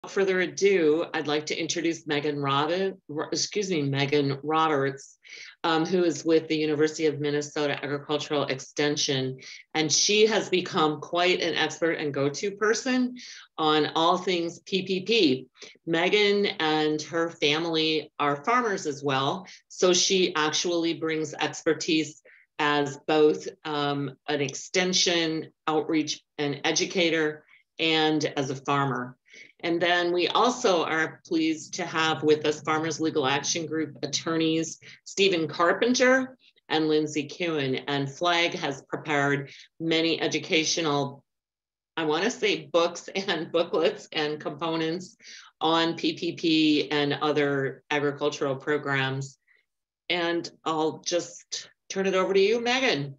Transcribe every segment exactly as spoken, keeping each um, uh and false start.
further ado, I'd like to introduce Megan Roberts, excuse me, Megan Roberts, um, who is with the University of Minnesota Agricultural Extension. And she has become quite an expert and go-to person on all things P P P. Megan and her family are farmers as well. So she actually brings expertise as both um, an extension, outreach, and educator, and as a farmer. And then we also are pleased to have with us Farmers Legal Action Group attorneys Stephen Carpenter and Lindsay Kewen. And FLAG has prepared many educational, I want to say, books and booklets and components on P P P and other agricultural programs. And I'll just turn it over to you, Megan.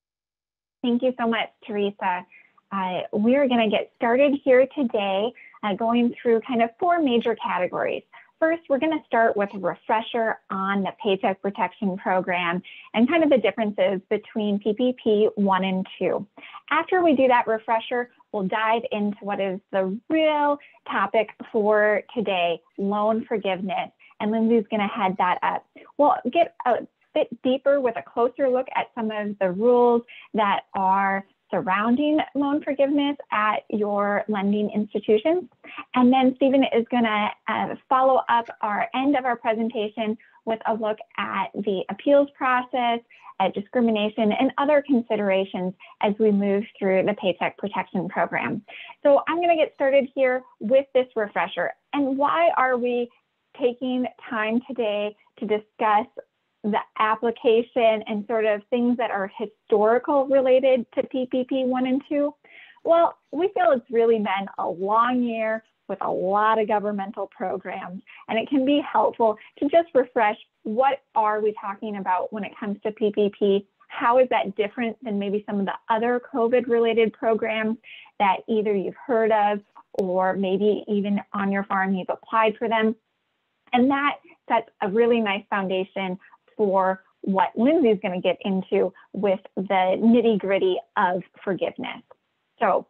Thank you so much, Teresa. Uh, we're going to get started here today, uh, going through kind of four major categories. First, we're going to start with a refresher on the Paycheck Protection Program and kind of the differences between P P P one and two. After we do that refresher, we'll dive into what is the real topic for today, loan forgiveness. And Lindsay's going to head that up. We'll get a bit deeper with a closer look at some of the rules that are surrounding loan forgiveness at your lending institutions. And then Stephen is going to uh, follow up our end of our presentation with a look at the appeals process, at discrimination, and other considerations as we move through the Paycheck Protection Program. So I'm going to get started here with this refresher. And why are we taking time today to discuss the application and sort of things that are historical related to P P P one and two? Well, we feel it's really been a long year with a lot of governmental programs, and it can be helpful to just refresh what are we talking about when it comes to P P P? How is that different than maybe some of the other COVID related programs that either you've heard of or maybe even on your farm you've applied for them? And that sets a really nice foundation for what Lindsay is going to get into with the nitty gritty of forgiveness. So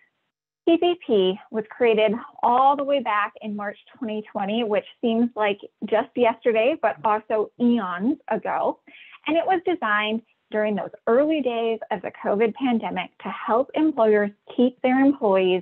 P P P was created all the way back in March twenty twenty, which seems like just yesterday, but also eons ago. And it was designed during those early days of the COVID pandemic to help employers keep their employees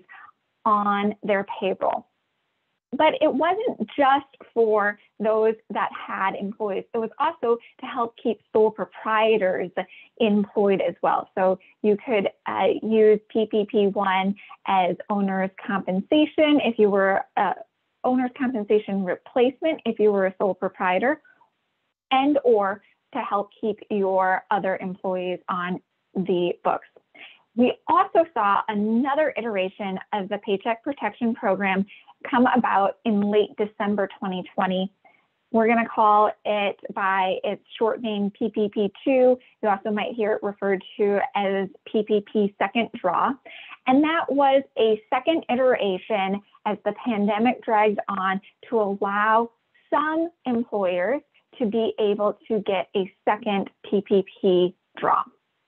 on their payroll. But it wasn't just for those that had employees. It was also to help keep sole proprietors employed as well. So you could uh, use P P P one as owner's compensation if you were uh, owner's compensation replacement if you were a sole proprietor, and or to help keep your other employees on the books. We also saw another iteration of the Paycheck Protection Program come about in late December twenty twenty. We're going to call it by its short name P P P two. You also might hear it referred to as P P P second draw. And that was a second iteration as the pandemic dragged on to allow some employers to be able to get a second P P P draw.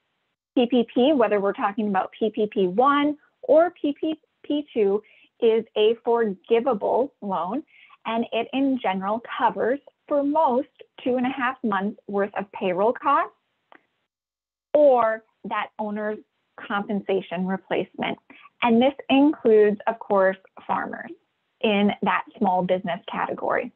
P P P, whether we're talking about P P P one or P P P two, is a forgivable loan, and it in general covers for most two and a half months worth of payroll costs or that owner's compensation replacement. And this includes, of course, farmers in that small business category.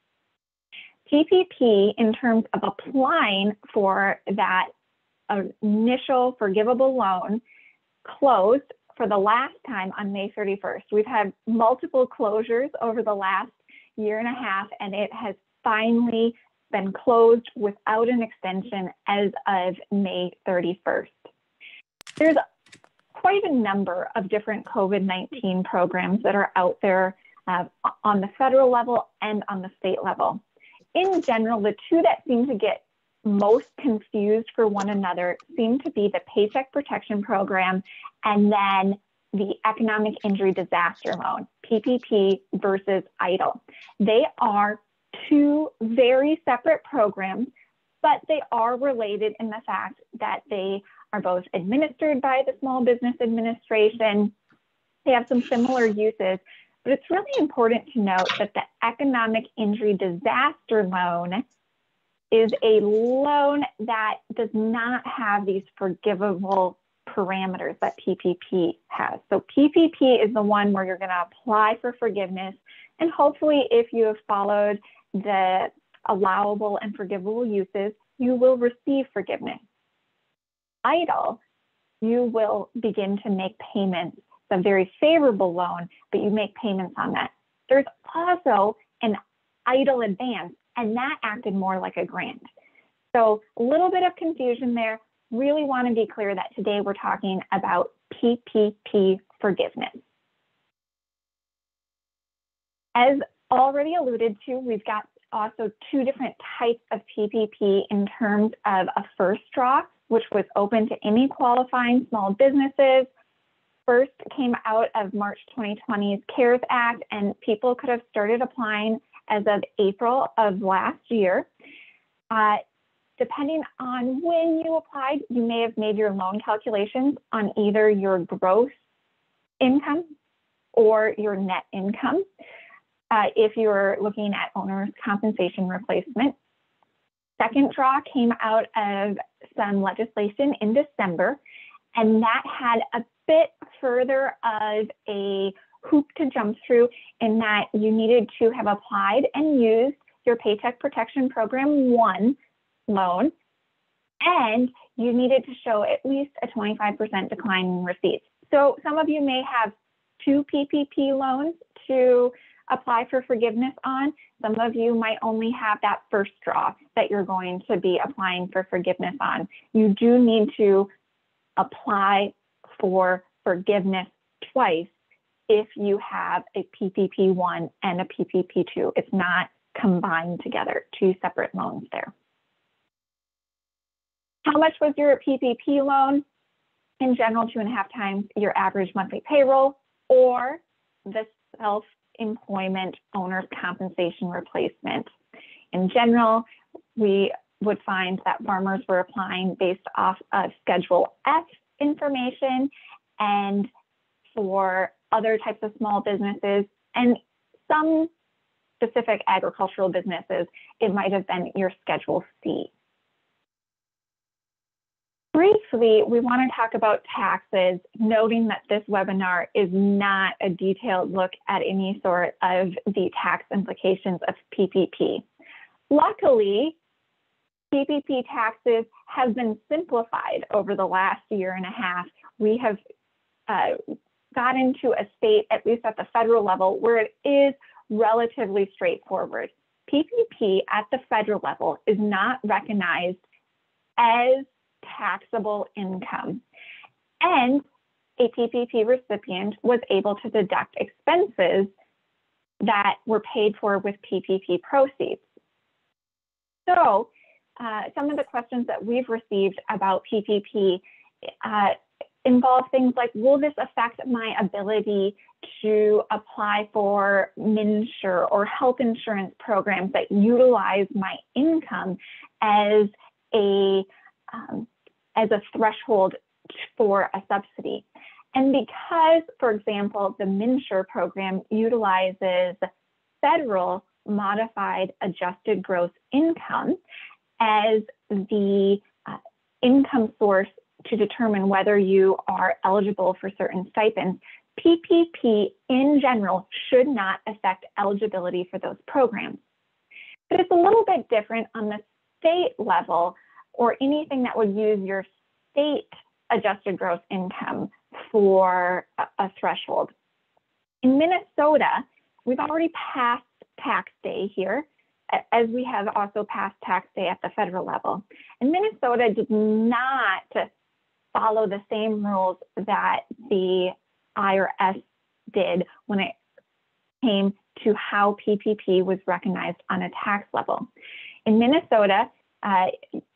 P P P, in terms of applying for that initial forgivable loan, closed for the last time on May thirty-first. We've had multiple closures over the last year and a half, and it has finally been closed without an extension as of May thirty-first. There's quite a number of different COVID nineteen programs that are out there uh, on the federal level and on the state level. In general, the two that seem to get most confused for one another seem to be the Paycheck Protection Program and then the Economic Injury Disaster Loan, P P P versus EIDL. They are two very separate programs, but they are related in the fact that they are both administered by the Small Business Administration. They have some similar uses, But it's really important to note that the economic injury disaster loan is a loan that does not have these forgivable parameters that P P P has. So P P P is the one where you're going to apply for forgiveness, and hopefully if you have followed the allowable and forgivable uses, you will receive forgiveness. EIDL, you will begin to make payments. It's a very favorable loan, but you make payments on that. There's also an EIDL advance, and that acted more like a grant. So a little bit of confusion there. Really want to be clear that today we're talking about P P P forgiveness. As already alluded to, we've got also two different types of P P P in terms of a first draw, which was open to any qualifying small businesses. First came out of March twenty twenty's CARES Act, and people could have started applying as of April of last year. Uh, depending on when you applied, you may have made your loan calculations on either your gross income or your net income. Uh, if you're looking at owner's compensation replacement. Second draw came out of some legislation in December, and that had a bit further of a hoop to jump through in that you needed to have applied and used your Paycheck Protection Program one loan, and you needed to show at least a twenty-five percent decline in receipts. So some of you may have two P P P loans to apply for forgiveness on. Some of you might only have that first draw that you're going to be applying for forgiveness on. You do need to apply for forgiveness twice if you have a P P P one and a P P P two. It's not combined together, two separate loans there. How much was your P P P loan? In general, two and a half times your average monthly payroll, or the self-employment owner's compensation replacement. In general, we would find that farmers were applying based off of Schedule F information, and for other types of small businesses and some specific agricultural businesses, it might have been your Schedule C. Briefly, we want to talk about taxes, noting that this webinar is not a detailed look at any sort of the tax implications of P P P. Luckily, P P P taxes have been simplified over the last year and a half. We have uh, gotten to a state, at least at the federal level, where it is relatively straightforward. P P P at the federal level is not recognized as taxable income, and a P P P recipient was able to deduct expenses that were paid for with P P P proceeds. So uh, some of the questions that we've received about P P P uh, involve things like, will this affect my ability to apply for MNsure or health insurance programs that utilize my income as a um, as a threshold for a subsidy? And because, for example, the MNsure program utilizes federal modified adjusted gross income as the uh, income source to determine whether you are eligible for certain stipends, P P P in general should not affect eligibility for those programs. But it's a little bit different on the state level, or anything that would use your state adjusted gross income for a, a threshold. In Minnesota, we've already passed tax day here, as we have also passed tax day at the federal level. And Minnesota did not follow the same rules that the I R S did when it came to how P P P was recognized on a tax level. In Minnesota, uh,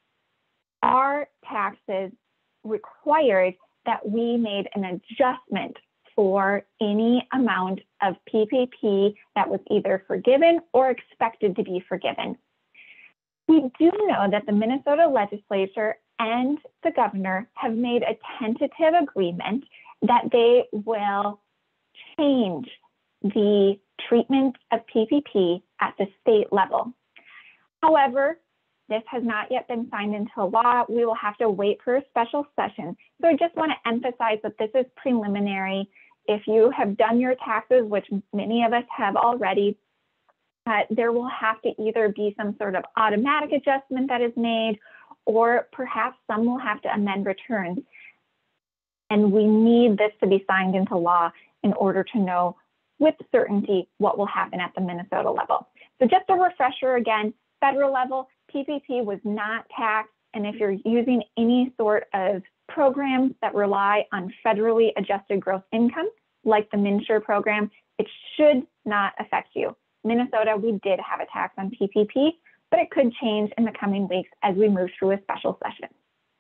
our taxes required that we made an adjustment for any amount of P P P that was either forgiven or expected to be forgiven. We do know that the Minnesota legislature and the governor have made a tentative agreement that they will change the treatment of P P P at the state level. However, this has not yet been signed into law. We will have to wait for a special session. So I just want to emphasize that this is preliminary. If you have done your taxes, which many of us have already, uh, there will have to either be some sort of automatic adjustment that is made, or perhaps some will have to amend returns. And we need this to be signed into law in order to know with certainty what will happen at the Minnesota level. So just a refresher again, federal level, P P P was not taxed, and if you're using any sort of programs that rely on federally adjusted gross income, like the MNsure program, it should not affect you. Minnesota, we did have a tax on P P P, but it could change in the coming weeks as we move through a special session.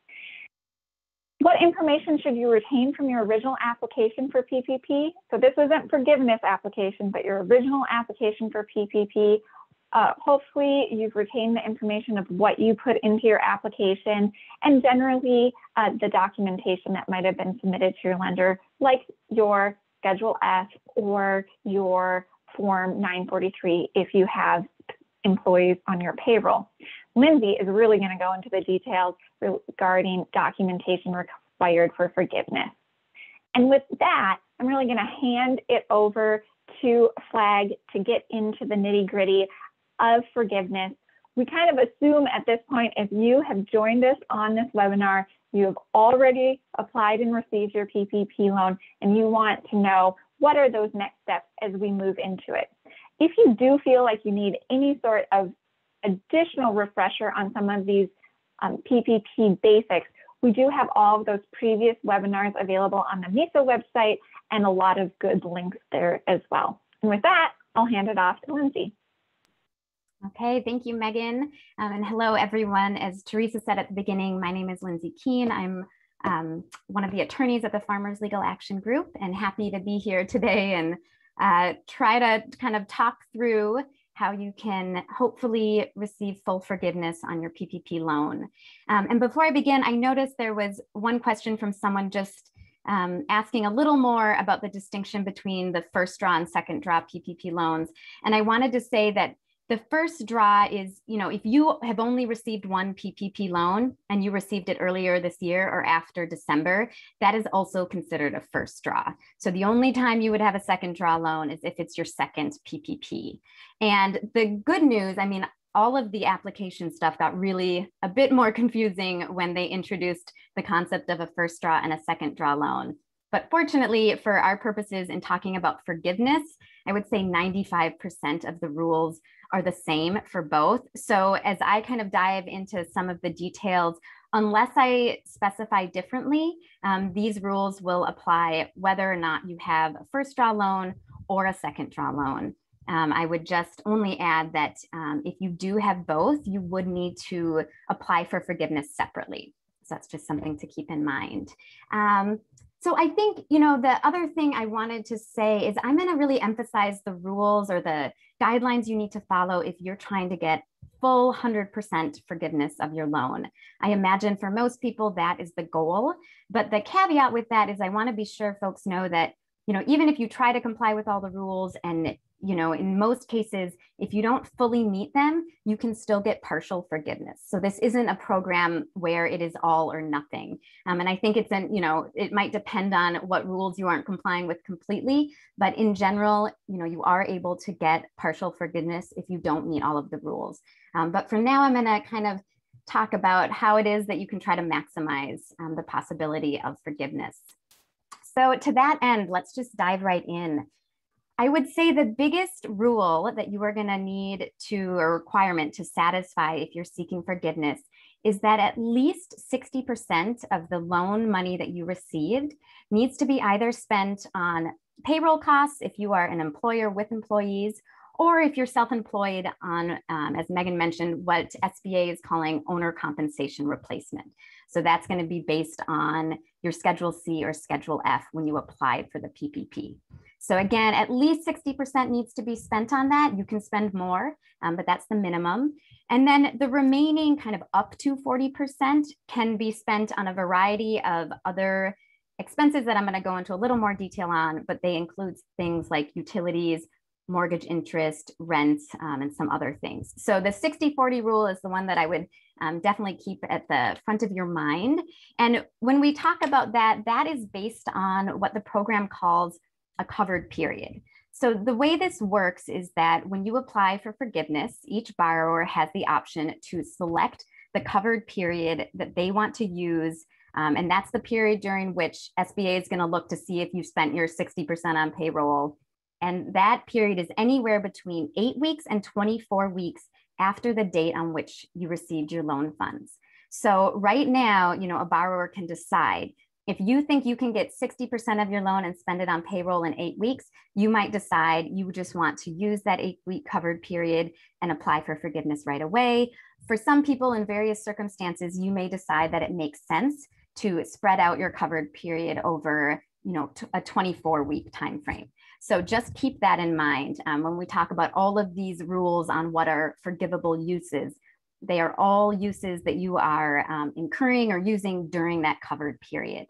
What information should you retain from your original application for P P P? So this isn't forgiveness application, but your original application for P P P. Uh, hopefully you've retained the information of what you put into your application, and generally uh, the documentation that might have been submitted to your lender, like your Schedule F or your Form nine forty-three if you have employees on your payroll. Lindsay is really going to go into the details regarding documentation required for forgiveness. And with that, I'm really going to hand it over to Flag to get into the nitty-gritty of forgiveness. We kind of assume at this point, if you have joined us on this webinar, you have already applied and received your P P P loan, and you want to know what are those next steps as we move into it. If you do feel like you need any sort of additional refresher on some of these um, P P P basics, we do have all of those previous webinars available on the M I S O website, and a lot of good links there as well. And with that, I'll hand it off to Lindsay. Okay, thank you, Megan. Um, and hello, everyone. As Teresa said at the beginning, my name is Lindsay Keene. I'm um, one of the attorneys at the Farmers Legal Action Group, and happy to be here today and uh, try to kind of talk through how you can hopefully receive full forgiveness on your P P P loan. Um, and before I begin, I noticed there was one question from someone just um, asking a little more about the distinction between the first draw and second draw P P P loans. And I wanted to say that the first draw is, you know, if you have only received one P P P loan and you received it earlier this year or after December, that is also considered a first draw. So the only time you would have a second draw loan is if it's your second P P P. And the good news, I mean, all of the application stuff got really a bit more confusing when they introduced the concept of a first draw and a second draw loan. But fortunately, for our purposes in talking about forgiveness, I would say ninety-five percent of the rules are the same for both. So as I kind of dive into some of the details, unless I specify differently, um, these rules will apply whether or not you have a first draw loan or a second draw loan. Um, I would just only add that um, if you do have both, you would need to apply for forgiveness separately. So that's just something to keep in mind. Um, So I think, you know, the other thing I wanted to say is I'm going to really emphasize the rules or the guidelines you need to follow if you're trying to get full one hundred percent forgiveness of your loan. I imagine for most people that is the goal, but the caveat with that is I want to be sure folks know that, you know, even if you try to comply with all the rules and, you know, in most cases, if you don't fully meet them, you can still get partial forgiveness. So this isn't a program where it is all or nothing. Um, and I think it's an, you know, it might depend on what rules you aren't complying with completely, but in general, you know, you are able to get partial forgiveness if you don't meet all of the rules. Um, but for now, I'm gonna kind of talk about how it is that you can try to maximize um, the possibility of forgiveness. So to that end, let's just dive right in. I would say the biggest rule that you are going to need to, or requirement to satisfy if you're seeking forgiveness, is that at least sixty percent of the loan money that you received needs to be either spent on payroll costs if you are an employer with employees, or if you're self-employed on, um, as Megan mentioned, what S B A is calling owner compensation replacement. So that's going to be based on your Schedule C or Schedule F when you applied for the P P P. So again, at least sixty percent needs to be spent on that. You can spend more, um, but that's the minimum. And then the remaining kind of up to forty percent can be spent on a variety of other expenses that I'm going to go into a little more detail on, but they include things like utilities, mortgage interest, rent, um, and some other things. So the sixty forty rule is the one that I would um, definitely keep at the front of your mind. And when we talk about that, that is based on what the program calls a covered period. So the way this works is that when you apply for forgiveness, each borrower has the option to select the covered period that they want to use. Um, and that's the period during which S B A is going to look to see if you spent your sixty percent on payroll. And that period is anywhere between eight weeks and twenty-four weeks after the date on which you received your loan funds. So right now, you know, a borrower can decide if you think you can get sixty percent of your loan and spend it on payroll in eight weeks, you might decide you just want to use that eight week covered period and apply for forgiveness right away. For some people in various circumstances, you may decide that it makes sense to spread out your covered period over, you know, a twenty-four week time frame. So just keep that in mind um, when we talk about all of these rules on what are forgivable uses. They are all uses that you are um, incurring or using during that covered period.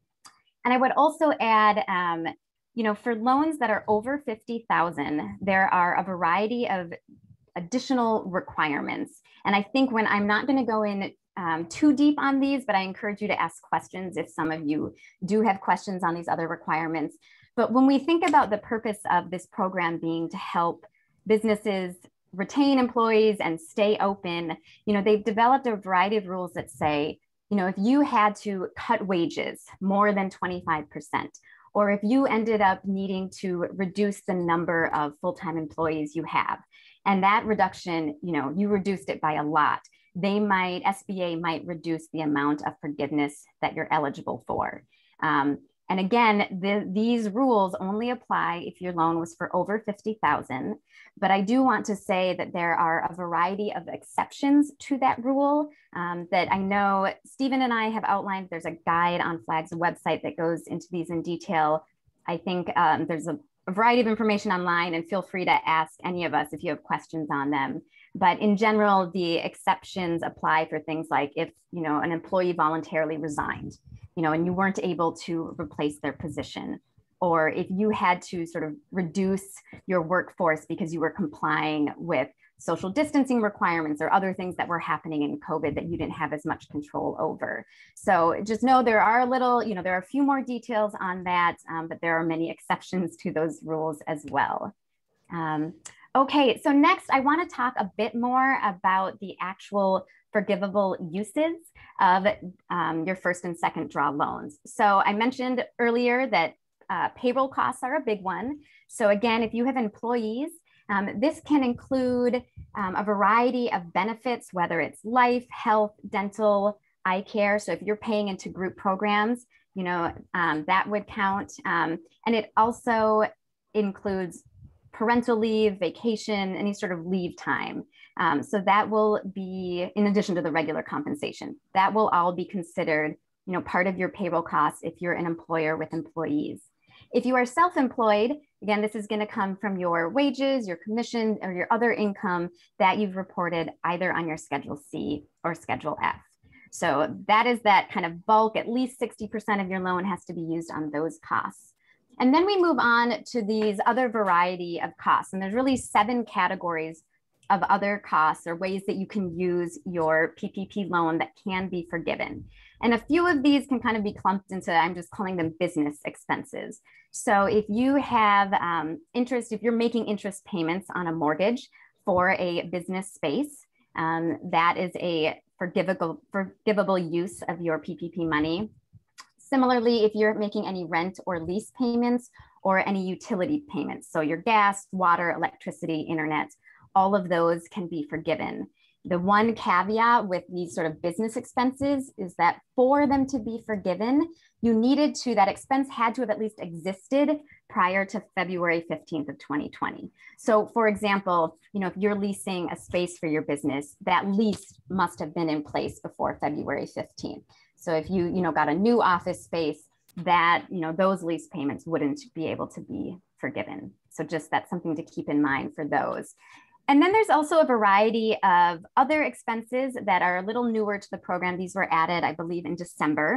And I would also add, um, you know, for loans that are over fifty thousand, there are a variety of additional requirements. And I think when I'm not going to go in um, too deep on these, but I encourage you to ask questions if some of you do have questions on these other requirements. But when we think about the purpose of this program being to help businesses retain employees and stay open, you know, they've developed a variety of rules that say, you know, if you had to cut wages more than twenty-five percent, or if you ended up needing to reduce the number of full-time employees you have, and that reduction, you know, you reduced it by a lot, they might, S B A might reduce the amount of forgiveness that you're eligible for. Um, and again, the, these rules only apply if your loan was for over fifty thousand. But I do want to say that there are a variety of exceptions to that rule um, that I know Stephen and I have outlined. There's a guide on Flag's website that goes into these in detail. I think um, there's a, a variety of information online, and feel free to ask any of us if you have questions on them. But in general, the exceptions apply for things like if, you know, an employee voluntarily resigned, you know, and you weren't able to replace their position, or if you had to sort of reduce your workforce because you were complying with social distancing requirements or other things that were happening in COVID that you didn't have as much control over. So just know there are a little, you know, there are a few more details on that, um, but there are many exceptions to those rules as well. Um, okay, so next I want to talk a bit more about the actual forgivable uses of um, your first and second draw loans. So I mentioned earlier that Uh, payroll costs are a big one. So again, if you have employees, um, this can include um, a variety of benefits, whether it's life, health, dental, eye care. So if you're paying into group programs, you know, um, that would count. Um, and it also includes parental leave, vacation, any sort of leave time. Um, so that will be, in addition to the regular compensation, that will all be considered, you know, part of your payroll costs if you're an employer with employees. If you are self-employed, again, this is going to come from your wages, your commission, or your other income that you've reported either on your Schedule C or Schedule F. So that is that kind of bulk, at least sixty percent of your loan has to be used on those costs. And then we move on to these other variety of costs. And there's really seven categories of other costs or ways that you can use your P P P loan that can be forgiven. And a few of these can kind of be clumped into, I'm just calling them business expenses. So if you have um, interest, if you're making interest payments on a mortgage for a business space, um, that is a forgivable, forgivable use of your P P P money. Similarly, if you're making any rent or lease payments or any utility payments, so your gas, water, electricity, internet, all of those can be forgiven. The one caveat with these sort of business expenses is that for them to be forgiven, you needed to, that expense had to have at least existed prior to February fifteenth of twenty twenty. So for example, you know, if you're leasing a space for your business, that lease must have been in place before February fifteenth. So if you, you know, got a new office space, that, you know, those lease payments wouldn't be able to be forgiven. So just that's something to keep in mind for those. And then there's also a variety of other expenses that are a little newer to the program. These were added, I believe, in December.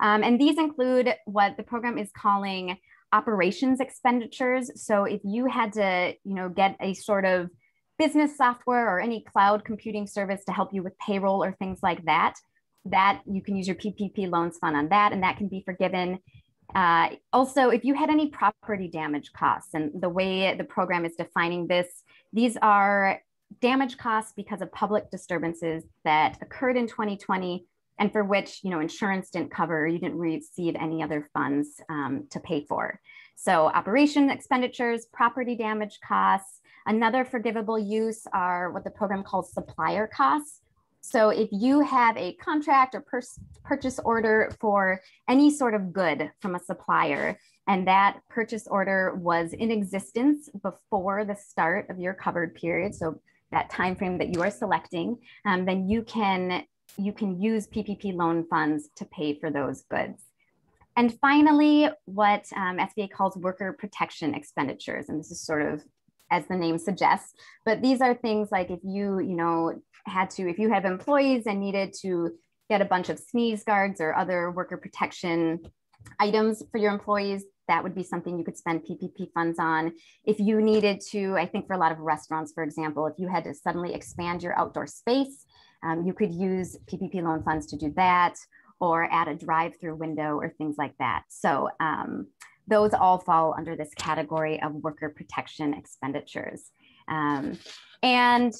Um, and these include what the program is calling operations expenditures. So if you had to, you know, get a sort of business software or any cloud computing service to help you with payroll or things like that, that you can use your P P P loans fund on that, and that can be forgiven. Uh, also, if you had any property damage costs, and the way the program is defining this, these are damage costs because of public disturbances that occurred in twenty twenty and for which, you know, insurance didn't cover, or you didn't receive any other funds um, to pay for. So operation expenditures, property damage costs. Another forgivable use are what the program calls supplier costs. So if you have a contract or purchase order for any sort of good from a supplier, and that purchase order was in existence before the start of your covered period, so that time frame that you are selecting, um, then you can, you can use P P P loan funds to pay for those goods. And finally, what um, S B A calls worker protection expenditures, and this is sort of as the name suggests, but these are things like if you, you know, had to, if you have employees and needed to get a bunch of sneeze guards or other worker protection items for your employees, that would be something you could spend P P P funds on. If you needed to, I think for a lot of restaurants, for example, if you had to suddenly expand your outdoor space, um, you could use P P P loan funds to do that, or add a drive-through window or things like that. So um, those all fall under this category of worker protection expenditures. Um, and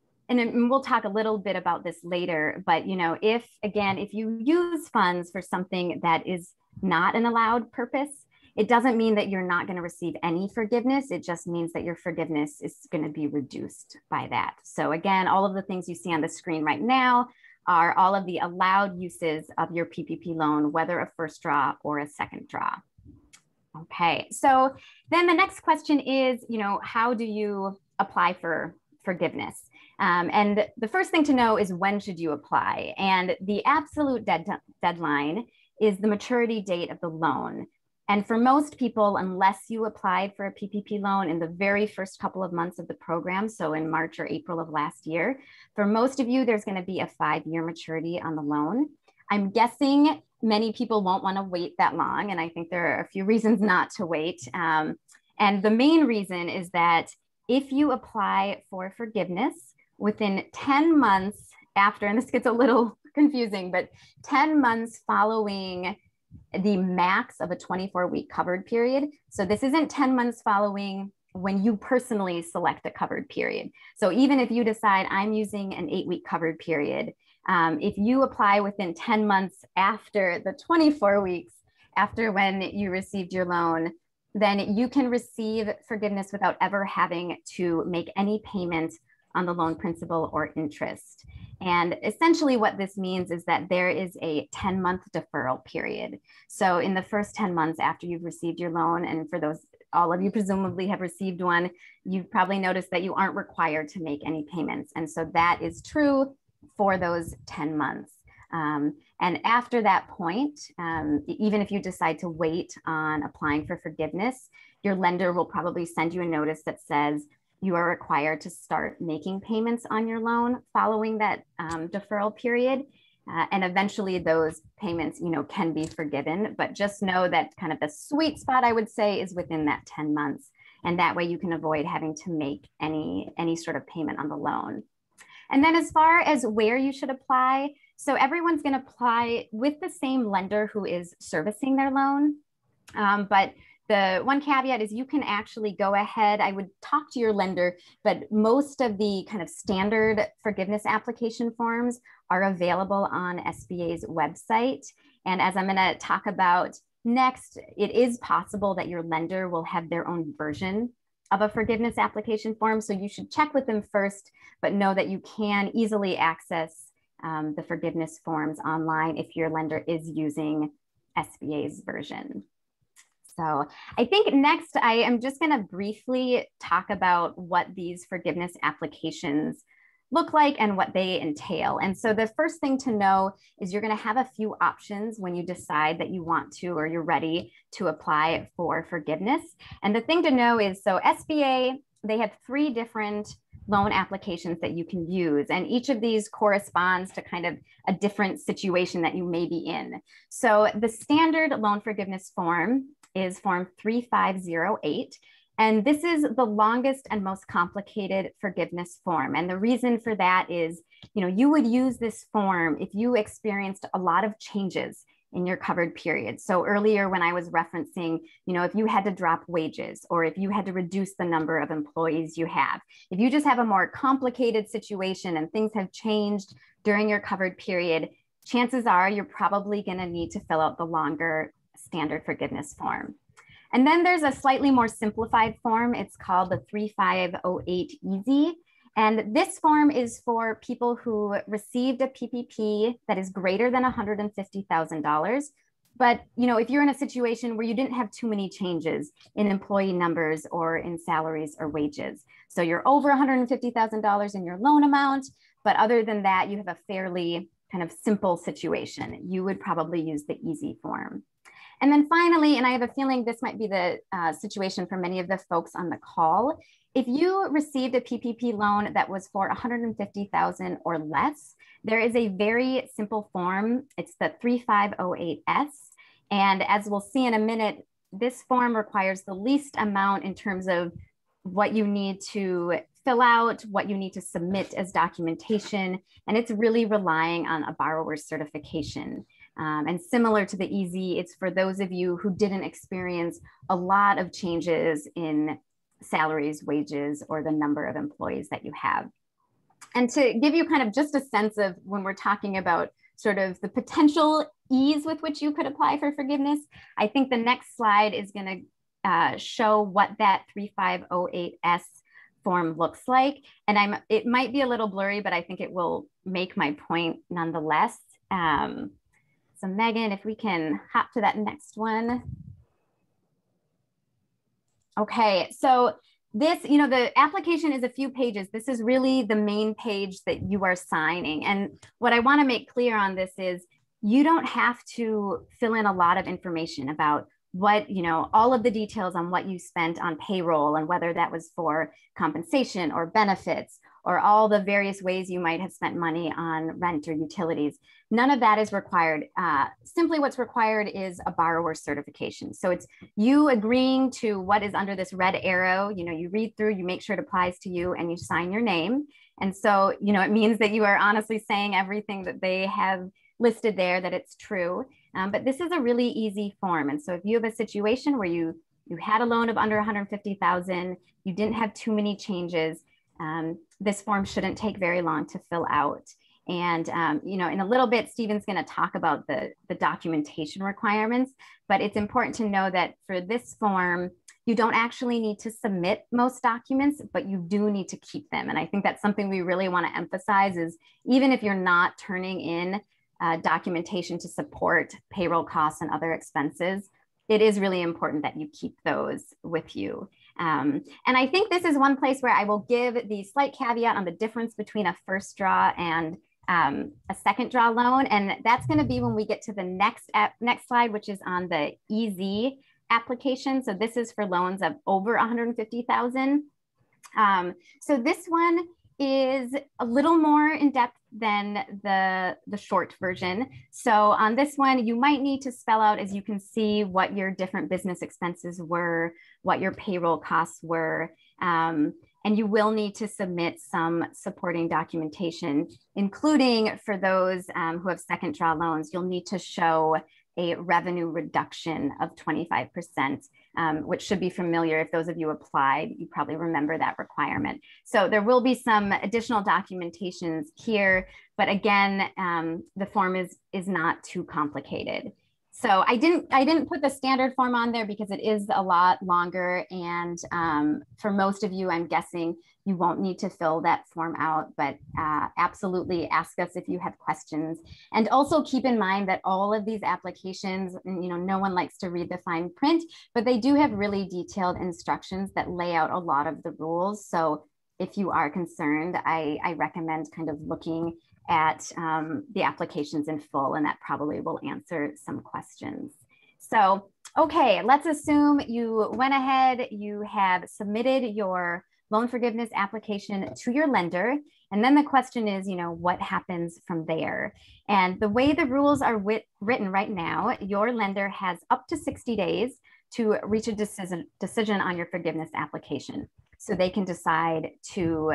And we'll talk a little bit about this later, but you know, if again, if you use funds for something that is not an allowed purpose, it doesn't mean that you're not going to receive any forgiveness. It just means that your forgiveness is going to be reduced by that. So again, all of the things you see on the screen right now are all of the allowed uses of your P P P loan, whether a first draw or a second draw. Okay, so then the next question is, you know, how do you apply for forgiveness? Um, and the first thing to know is when should you apply? And the absolute dead deadline is the maturity date of the loan. And for most people, unless you applied for a P P P loan in the very first couple of months of the program, so in March or April of last year, for most of you, there's going to be a five-year maturity on the loan. I'm guessing many people won't want to wait that long, and I think there are a few reasons not to wait. Um, and the main reason is that if you apply for forgiveness within ten months after, and this gets a little confusing, but ten months following the max of a twenty-four week covered period. So this isn't ten months following when you personally select a covered period. So even if you decide I'm using an eight week covered period, um, if you apply within ten months after the twenty-four weeks after when you received your loan, then you can receive forgiveness without ever having to make any payment on the loan principal or interest. And essentially what this means is that there is a ten month deferral period. So in the first ten months after you've received your loan, and for those, all of you presumably have received one, you've probably noticed that you aren't required to make any payments. And so that is true for those ten months. Um, and after that point, um, even if you decide to wait on applying for forgiveness, your lender will probably send you a notice that says you are required to start making payments on your loan following that um, deferral period. Uh, and eventually those payments, you know, can be forgiven, but just know that kind of the sweet spot, I would say, is within that ten months. And that way you can avoid having to make any, any sort of payment on the loan. And then as far as where you should apply, so everyone's going to apply with the same lender who is servicing their loan. Um, but the one caveat is you can actually go ahead, I would talk to your lender, but most of the kind of standard forgiveness application forms are available on S B A's website. And as I'm going to talk about next, it is possible that your lender will have their own version of a forgiveness application form. So you should check with them first, but know that you can easily access um, the forgiveness forms online if your lender is using S B A's version. So I think next I am just going to briefly talk about what these forgiveness applications look like and what they entail. And so the first thing to know is you're going to have a few options when you decide that you want to or you're ready to apply for forgiveness. And the thing to know is, so S B A, they have three different loan applications that you can use. And each of these corresponds to kind of a different situation that you may be in. So the standard loan forgiveness form is form three five zero eight. And this is the longest and most complicated forgiveness form. And the reason for that is, you know, you would use this form if you experienced a lot of changes in your covered period. So earlier when I was referencing, you know, if you had to drop wages or if you had to reduce the number of employees you have, if you just have a more complicated situation and things have changed during your covered period, chances are you're probably going to need to fill out the longer standard forgiveness form. And then there's a slightly more simplified form. It's called the three five zero eight Easy. And this form is for people who received a P P P that is greater than one hundred fifty thousand dollars. But, you know, if you're in a situation where you didn't have too many changes in employee numbers or in salaries or wages. So you're over one hundred fifty thousand dollars in your loan amount, but other than that, you have a fairly kind of simple situation. You would probably use the easy form. And then finally, and I have a feeling this might be the uh, situation for many of the folks on the call, if you received a P P P loan that was for one hundred fifty thousand dollars or less, there is a very simple form. It's the three five zero eight S. And as we'll see in a minute, this form requires the least amount in terms of what you need to fill out, what you need to submit as documentation. And it's really relying on a borrower's certification. Um, and similar to the easy, it's for those of you who didn't experience a lot of changes in salaries, wages, or the number of employees that you have. And to give you kind of just a sense of when we're talking about sort of the potential ease with which you could apply for forgiveness, I think the next slide is going to uh, show what that three five zero eight S form looks like. And I'm, it might be a little blurry, but I think it will make my point nonetheless. Um, so Megan, if we can hop to that next one. Okay, so this, you know, the application is a few pages. This is really the main page that you are signing. And what I want to make clear on this is you don't have to fill in a lot of information about what, you know, all of the details on what you spent on payroll and whether that was for compensation or benefits or all the various ways you might have spent money on rent or utilities. None of that is required. Uh, simply what's required is a borrower certification. So it's you agreeing to what is under this red arrow. You know, you read through, you make sure it applies to you, and you sign your name. And so, you know, it means that you are honestly saying everything that they have listed there, that it's true. Um, but this is a really easy form. And so if you have a situation where you, you had a loan of under one hundred fifty thousand, you didn't have too many changes, um, this form shouldn't take very long to fill out. And, um, you know, in a little bit, Stephen's going to talk about the, the documentation requirements, but it's important to know that for this form, you don't actually need to submit most documents, but you do need to keep them. And I think that's something we really want to emphasize is even if you're not turning in uh, documentation to support payroll costs and other expenses, it is really important that you keep those with you. Um, and I think this is one place where I will give the slight caveat on the difference between a first draw and um, a second draw loan. And that's going to be when we get to the next, app, next slide, which is on the E Z application. So this is for loans of over one hundred fifty thousand. Um, so this one is a little more in depth than the, the short version. So on this one, you might need to spell out, as you can see, what your different business expenses were, what your payroll costs were, um, and you will need to submit some supporting documentation, including for those um, who have second draw loans, you'll need to show a revenue reduction of twenty-five percent, um, which should be familiar. If those of you applied, you probably remember that requirement. So there will be some additional documentations here, but again, um, the form is, is not too complicated. So I didn't, I didn't put the standard form on there because it is a lot longer. And um, for most of you, I'm guessing you won't need to fill that form out, but uh, absolutely ask us if you have questions. And also keep in mind that all of these applications, and, you know, no one likes to read the fine print, but they do have really detailed instructions that lay out a lot of the rules. So if you are concerned, I, I recommend kind of looking at um, the applications in full, and that probably will answer some questions. So, okay, let's assume you went ahead, you have submitted your loan forgiveness application to your lender. And then the question is, you know, what happens from there? And the way the rules are wit written right now, your lender has up to sixty days to reach a decision, decision on your forgiveness application. So they can decide to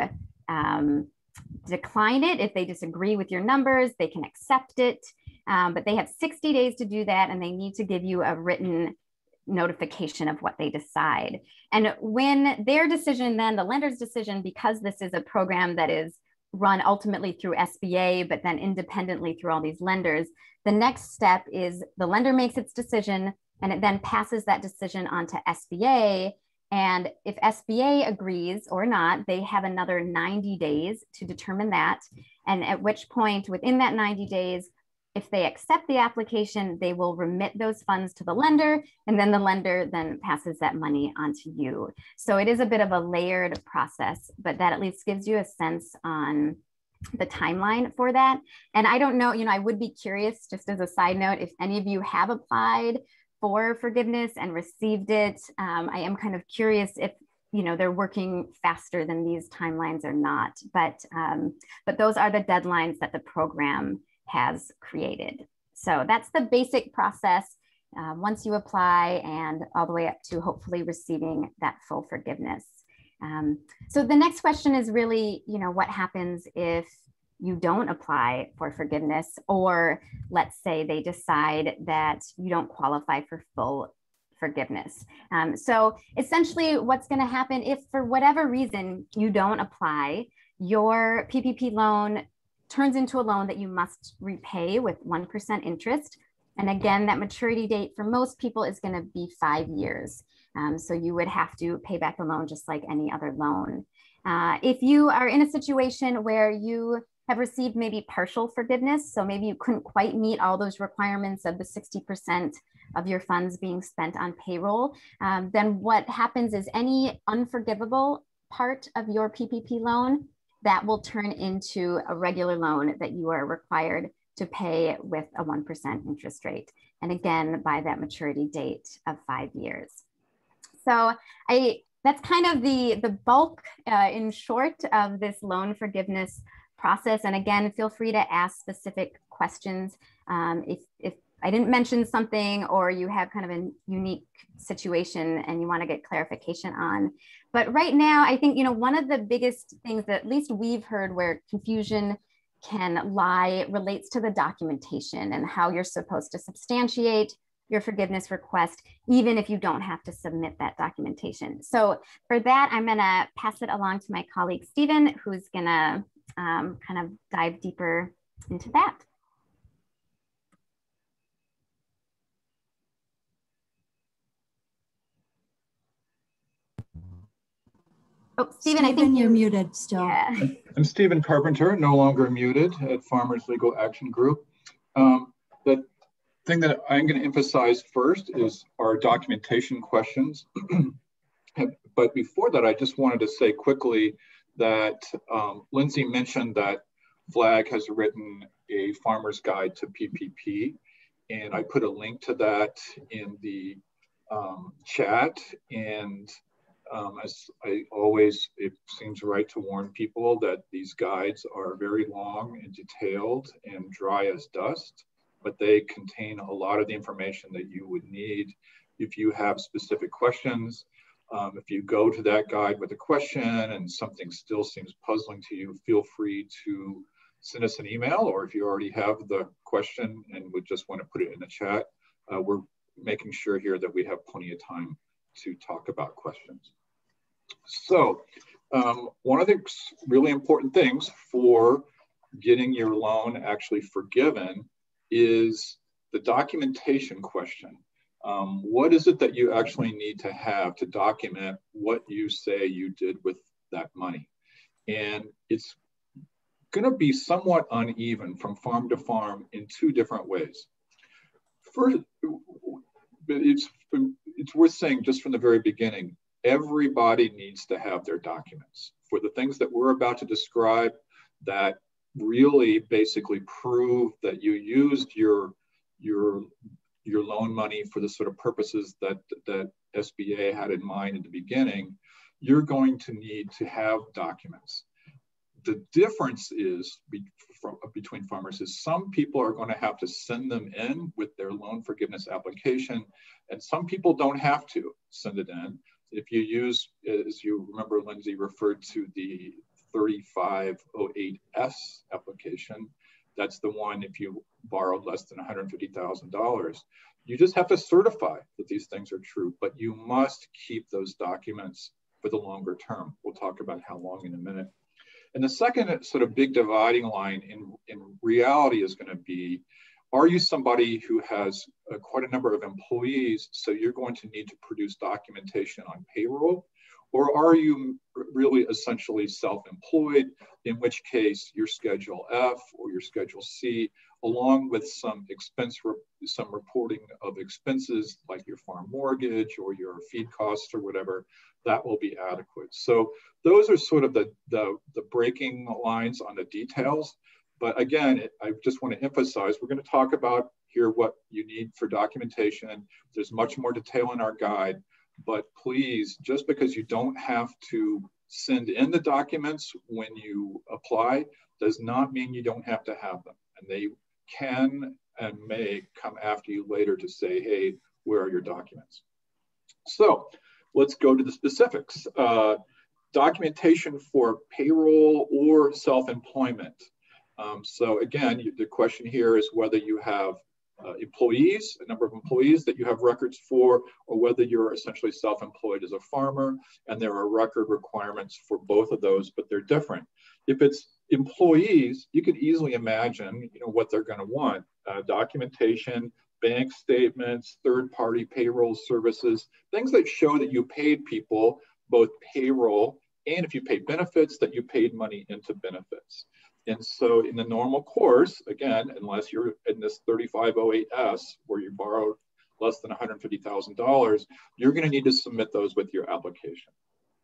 um, decline it if they disagree with your numbers, they can accept it, um, but they have sixty days to do that, and they need to give you a written notification of what they decide. And when their decision, then the lender's decision, because this is a program that is run ultimately through S B A, but then independently through all these lenders, the next step is the lender makes its decision, and it then passes that decision on to S B A. And if S B A agrees or not, they have another ninety days to determine that. And at which point, within that ninety days, if they accept the application, they will remit those funds to the lender, and then the lender then passes that money onto you. So it is a bit of a layered process, but that at least gives you a sense on the timeline for that. And I don't know, you know, I would be curious, just as a side note, if any of you have applied for forgiveness and received it. Um, I am kind of curious if, you know, they're working faster than these timelines or not, but, um, but those are the deadlines that the program has created. So that's the basic process uh, once you apply, and all the way up to hopefully receiving that full forgiveness. Um, so the next question is really, you know, what happens if you don't apply for forgiveness, or let's say they decide that you don't qualify for full forgiveness. Um, so essentially what's going to happen if for whatever reason you don't apply, your P P P loan turns into a loan that you must repay with one percent interest. And again, that maturity date for most people is going to be five years. Um, so you would have to pay back the loan just like any other loan. Uh, if you are in a situation where you have received maybe partial forgiveness, so maybe you couldn't quite meet all those requirements of the sixty percent of your funds being spent on payroll, um, then what happens is any unforgivable part of your P P P loan, that will turn into a regular loan that you are required to pay with a one percent interest rate. And again, by that maturity date of five years. So I, that's kind of the, the bulk uh, in short of this loan forgiveness process. And again, feel free to ask specific questions. Um, if, if I didn't mention something, or you have kind of a unique situation and you want to get clarification on. But right now, I think, you know, one of the biggest things that at least we've heard where confusion can lie relates to the documentation and how you're supposed to substantiate your forgiveness request, even if you don't have to submit that documentation. So for that, I'm gonna pass it along to my colleague, Stephen, who's gonna um, kind of dive deeper into that. Oh, Stephen, I think you're you, muted still. Yeah. I'm Stephen Carpenter, no longer muted at Farmers Legal Action Group. Um, the thing that I'm going to emphasize first is our documentation questions. But before that, I just wanted to say quickly that um, Lindsay mentioned that FLAG has written a farmer's guide to P P P, and I put a link to that in the um, chat. And Um, as I always, it seems right to warn people that these guides are very long and detailed and dry as dust, but they contain a lot of the information that you would need if you have specific questions. Um, if you go to that guide with a question and something still seems puzzling to you, feel free to send us an email, or if you already have the question and would just want to put it in the chat, uh, we're making sure here that we have plenty of time to talk about questions. So um, one of the really important things for getting your loan actually forgiven is the documentation question. Um, what is it that you actually need to have to document what you say you did with that money? And it's going to be somewhat uneven from farm to farm in two different ways. First, it's, it's worth saying just from the very beginning, everybody needs to have their documents. For the things that we're about to describe that really basically prove that you used your, your, your loan money for the sort of purposes that, that S B A had in mind at the beginning, you're going to need to have documents. The difference is be, from, between farmers is some people are going to have to send them in with their loan forgiveness application, and some people don't have to send it in. If you use, as you remember, Lindsay referred to the thirty-five oh eight S application, that's the one if you borrowed less than one hundred fifty thousand dollars. You just have to certify that these things are true, but you must keep those documents for the longer term. We'll talk about how long in a minute. And the second sort of big dividing line in, in reality is going to be, are you somebody who has uh, quite a number of employees, so you're going to need to produce documentation on payroll? Or are you really essentially self-employed, in which case your Schedule F or your Schedule C, along with some expense, re some reporting of expenses like your farm mortgage or your feed costs or whatever, that will be adequate. So those are sort of the, the, the breaking lines on the details. But again, it, I just want to emphasize, we're going to talk about here what you need for documentation. There's much more detail in our guide. But please, just because you don't have to send in the documents when you apply does not mean you don't have to have them. And they can and may come after you later to say, hey, where are your documents? So let's go to the specifics. Uh, documentation for payroll or self-employment. Um, so again, you, the question here is whether you have Uh, employees, a number of employees that you have records for, or whether you're essentially self-employed as a farmer, and there are record requirements for both of those, but they're different. If it's employees, you can easily imagine, you know, what they're going to want: uh, documentation, bank statements, third-party payroll services, things that show that you paid people both payroll and, if you paid benefits, that you paid money into benefits. And so in the normal course, again, unless you're in this thirty-five oh eight S where you borrowed less than one hundred fifty thousand dollars, you're going to need to submit those with your application.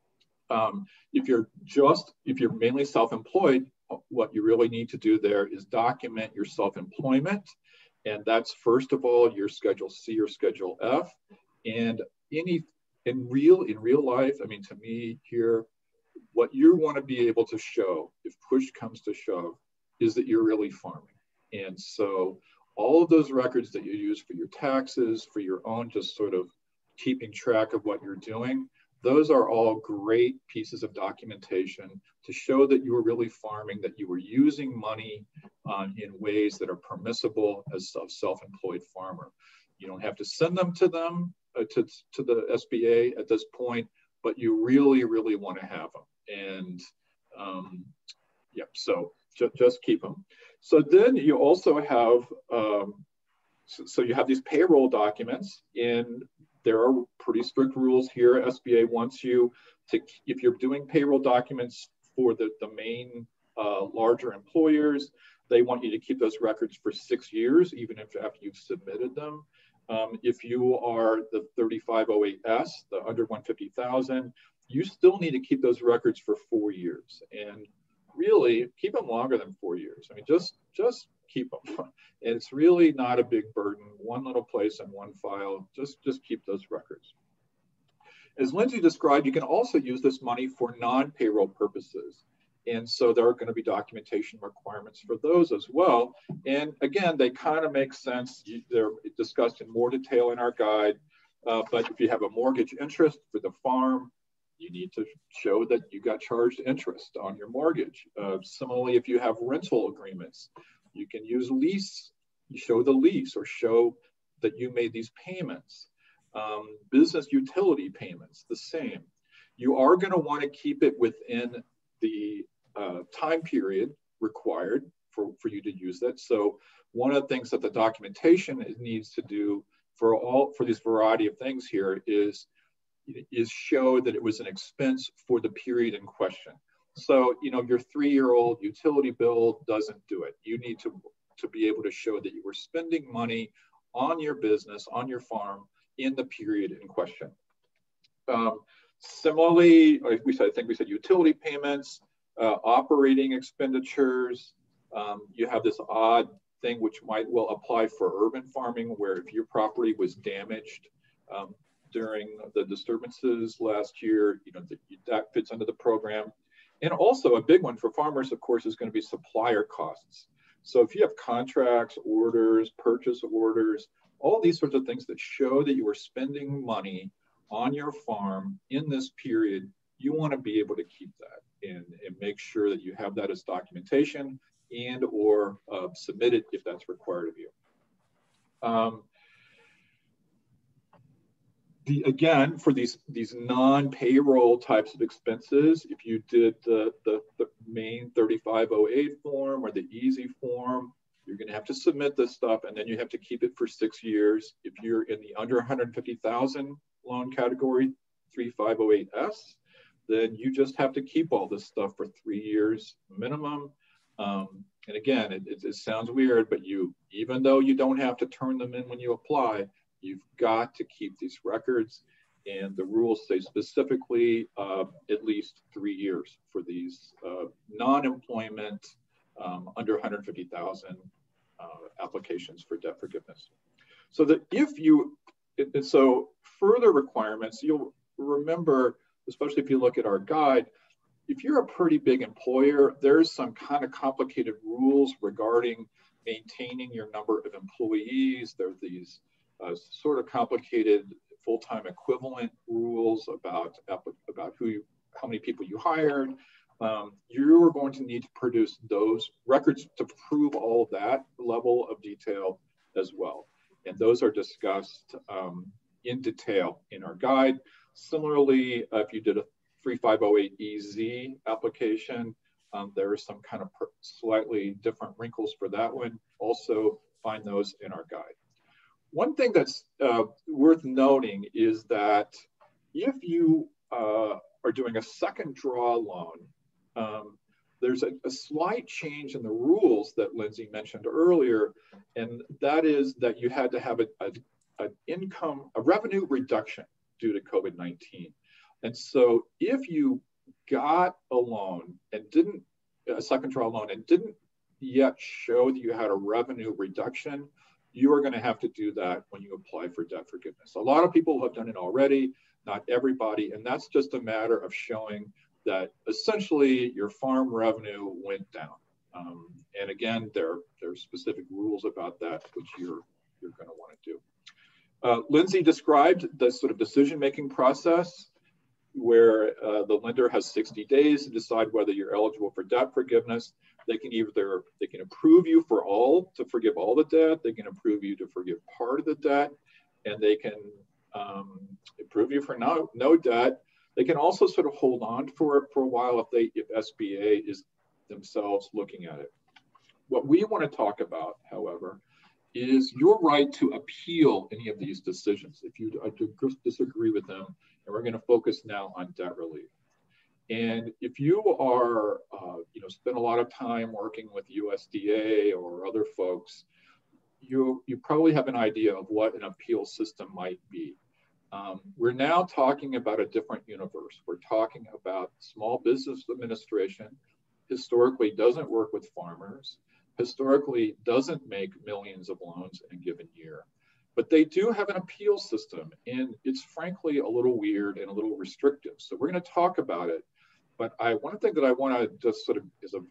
Um, if you're just, if you're mainly self-employed, what you really need to do there is document your self-employment. And that's first of all, your Schedule C or Schedule F. And any, in real, in real life, I mean, to me here, what you want to be able to show, if push comes to shove, is that you're really farming. And so all of those records that you use for your taxes, for your own just sort of keeping track of what you're doing, those are all great pieces of documentation to show that you were really farming, that you were using money uh, in ways that are permissible as a self-employed farmer. You don't have to send them to them, uh, to, to the S B A at this point, but you really, really want to have them. And um, yeah, so ju just keep them. So then you also have, um, so, so you have these payroll documents, and there are pretty strict rules here. S B A wants you to, if you're doing payroll documents for the, the main uh, larger employers, they want you to keep those records for six years, even if after you've submitted them. Um, if you are the thirty-five oh eight S, the under one hundred fifty thousand, you still need to keep those records for four years. And really, keep them longer than four years. I mean, just, just keep them. And it's really not a big burden. One little place in one file, just, just keep those records. As Lindsay described, you can also use this money for non-payroll purposes. And so there are going to be documentation requirements for those as well. And again, they kind of make sense. They're discussed in more detail in our guide. Uh, but if you have a mortgage interest for the farm, you need to show that you got charged interest on your mortgage. Uh, similarly, if you have rental agreements, you can use lease. You show the lease or show that you made these payments. Um, business utility payments, the same. You are going to want to keep it within the uh, time period required for, for you to use that. So one of the things that the documentation needs to do for all for this variety of things here is is show that it was an expense for the period in question. So, you know, your three-year-old utility bill doesn't do it. You need to, to be able to show that you were spending money on your business, on your farm, in the period in question. Um, similarly, like we said, I think we said utility payments, uh, operating expenditures. Um, you have this odd thing which might well apply for urban farming, where if your property was damaged, um, during the disturbances last year, you know, the, that fits under the program. And also a big one for farmers, of course, is going to be supplier costs. So if you have contracts, orders, purchase orders, all these sorts of things that show that you are spending money on your farm in this period, you want to be able to keep that and, and make sure that you have that as documentation and or uh, submit it if that's required of you. Um, the, again, for these, these non-payroll types of expenses, if you did the, the, the main thirty-five oh eight form or the easy form, you're going to have to submit this stuff, and then you have to keep it for six years. If you're in the under one hundred fifty thousand loan category, thirty-five oh eight S, then you just have to keep all this stuff for three years minimum. Um, and again, it, it, it sounds weird, but you, even though you don't have to turn them in when you apply, you've got to keep these records. And the rules say specifically uh, at least three years for these uh, non-employment um, under one hundred fifty thousand uh, applications for debt forgiveness. So that if you, it, so further requirements, you'll remember, especially if you look at our guide, if you're a pretty big employer, there's some kind of complicated rules regarding maintaining your number of employees. There are these uh, sort of complicated full-time equivalent rules about, about who you, how many people you hired. Um, you are going to need to produce those records to prove all of that level of detail as well. And those are discussed um, in detail in our guide. Similarly, uh, if you did a thirty-five oh eight E Z application, um, there are some kind of slightly different wrinkles for that one. Also find those in our guide. One thing that's uh, worth noting is that if you uh, are doing a second draw loan, um, there's a, a slight change in the rules that Lindsay mentioned earlier, and that is that you had to have a, a, an income, a revenue reduction due to COVID nineteen. And so if you got a loan and didn't, a second draw loan and didn't yet show that you had a revenue reduction, you are going to have to do that when you apply for debt forgiveness. A lot of people have done it already, not everybody, and that's just a matter of showing that essentially your farm revenue went down. Um, and again, there, there are specific rules about that, which you're, you're going to want to do. Uh, Lindsay described the sort of decision-making process where uh, the lender has sixty days to decide whether you're eligible for debt forgiveness. They can either, they can approve you for all, to forgive all the debt, they can approve you to forgive part of the debt, and they can um, approve you for no, no debt. They can also sort of hold on for it for a while if they, if S B A is themselves looking at it. What we want to talk about, however, is your right to appeal any of these decisions if you disagree with them. And we're going to focus now on debt relief. And if you are, uh, you know, spend a lot of time working with U S D A or other folks, you, you probably have an idea of what an appeal system might be. Um, we're now talking about a different universe. We're talking about small business administration, historically doesn't work with farmers, historically doesn't make millions of loans in a given year. But they do have an appeal system, and it's frankly a little weird and a little restrictive. So we're going to talk about it. But I, one thing that I want to just sort of, as a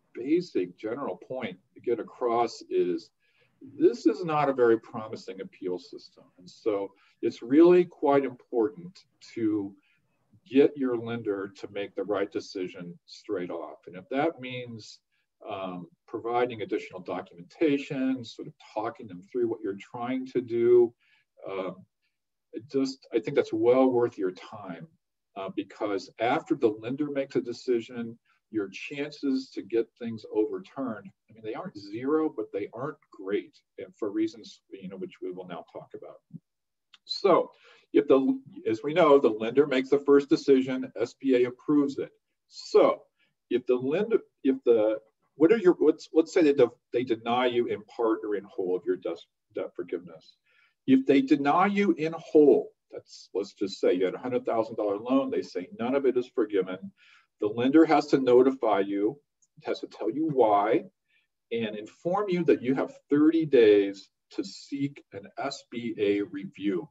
basic general point to get across is this is not a very promising appeal system. And so it's really quite important to get your lender to make the right decision straight off. And if that means um, providing additional documentation, sort of talking them through what you're trying to do, um, it just, I think that's well worth your time uh, because after the lender makes a decision, your chances to get things overturned, I mean, they aren't zero, but they aren't great, and for reasons, you know, which we will now talk about. So if the, as we know, the lender makes the first decision, S B A approves it. So if the lender, if the, what are your, let's, let's say that they deny you in part or in whole of your debt, debt forgiveness. If they deny you in whole, that's, let's just say you had a one hundred thousand dollar loan, they say none of it is forgiven. The lender has to notify you, has to tell you why, and inform you that you have thirty days to seek an S B A review.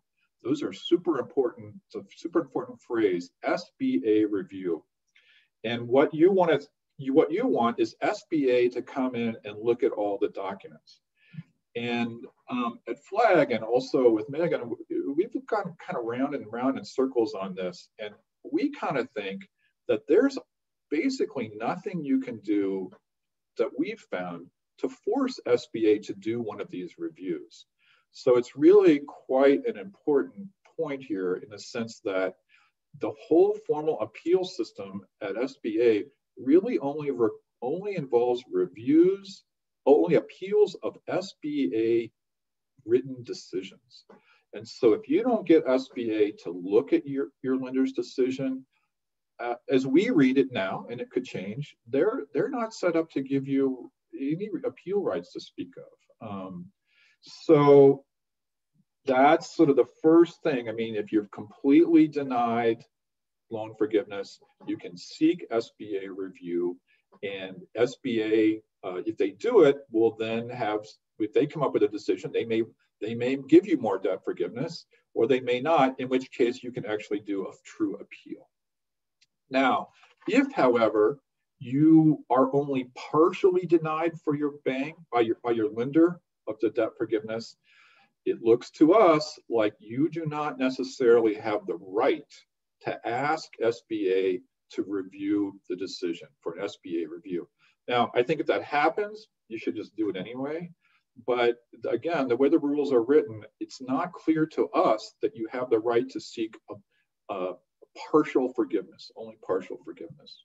those are super important, it's a super important phrase, S B A review. And what you want is, you, what you want is S B A to come in and look at all the documents. And um, at Flag and also with Megan, we've gone kind of round and round in circles on this. And we kind of think that there's basically nothing you can do that we've found to force S B A to do one of these reviews. So it's really quite an important point here in the sense that the whole formal appeal system at S B A really only, re only involves reviews, only appeals of S B A written decisions. And so if you don't get S B A to look at your, your lender's decision, uh, as we read it now, and it could change, they're, they're not set up to give you any appeal rights to speak of. Um, so that's sort of the first thing. I mean, if you're completely denied loan forgiveness, you can seek S B A review, and S B A, uh, if they do it, will then have, if they come up with a decision, they may, they may give you more debt forgiveness, or they may not, in which case you can actually do a true appeal. Now, if, however, you are only partially denied for your bank by your, by your lender of the debt forgiveness, it looks to us like you do not necessarily have the right to ask S B A to review the decision for an S B A review. Now, I think if that happens, you should just do it anyway. But again, the way the rules are written, it's not clear to us that you have the right to seek a, a partial forgiveness, only partial forgiveness.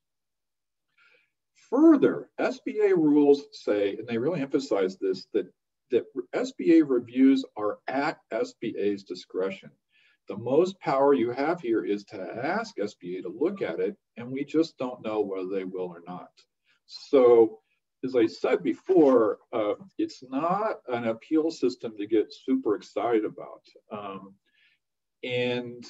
Further, S B A rules say, and they really emphasize this, that, that S B A reviews are at S B A's discretion. The most power you have here is to ask S B A to look at it, and we just don't know whether they will or not. So, as I said before, uh, it's not an appeal system to get super excited about. Um, and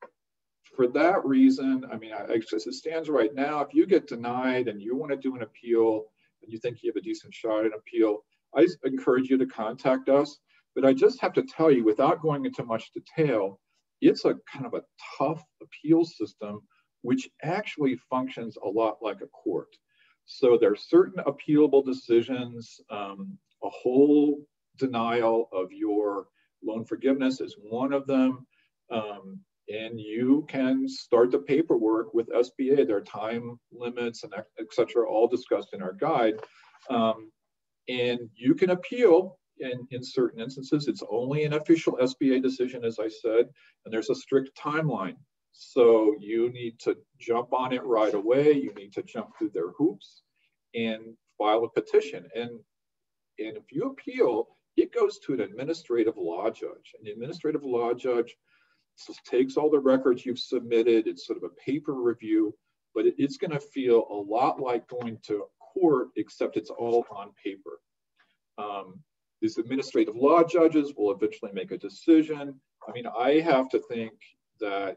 for that reason, I mean, I, as it stands right now, if you get denied and you want to do an appeal and you think you have a decent shot at an appeal, I encourage you to contact us. But I just have to tell you, without going into much detail, it's a kind of a tough appeal system, which actually functions a lot like a court. So there are certain appealable decisions. Um, a whole denial of your loan forgiveness is one of them. Um, and you can start the paperwork with S B A. There are time limits and et cetera, all discussed in our guide. Um, and you can appeal. In, in certain instances, it's only an official S B A decision, as I said, and there's a strict timeline. So you need to jump on it right away. You need to jump through their hoops and file a petition. And, and if you appeal, it goes to an administrative law judge. And the administrative law judge takes all the records you've submitted. It's sort of a paper review, but it, it's going to feel a lot like going to court, except it's all on paper. Um, These administrative law judges will eventually make a decision. I mean, I have to think that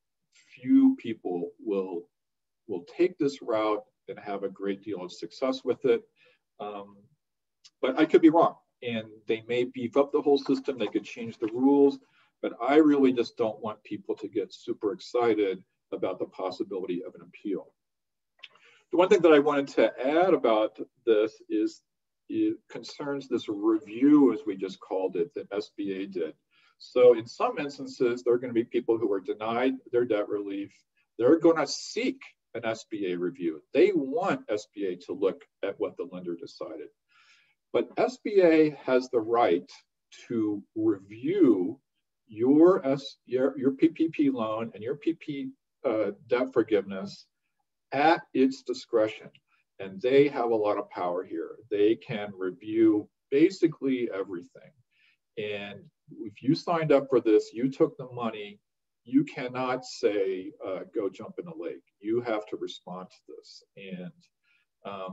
few people will, will take this route and have a great deal of success with it. Um, but I could be wrong. And they may beef up the whole system. They could change the rules. But I really just don't want people to get super excited about the possibility of an appeal. The one thing that I wanted to add about this is it concerns this review, as we just called it, that S B A did. So in some instances, there are going to be people who are denied their debt relief. They're going to seek an S B A review. They want S B A to look at what the lender decided. But S B A has the right to review your, S, your, your P P P loan and your P P uh, debt forgiveness at its discretion. And they have a lot of power here. They can review basically everything. And if you signed up for this, you took the money, you cannot say, uh, go jump in a lake. You have to respond to this. And, um,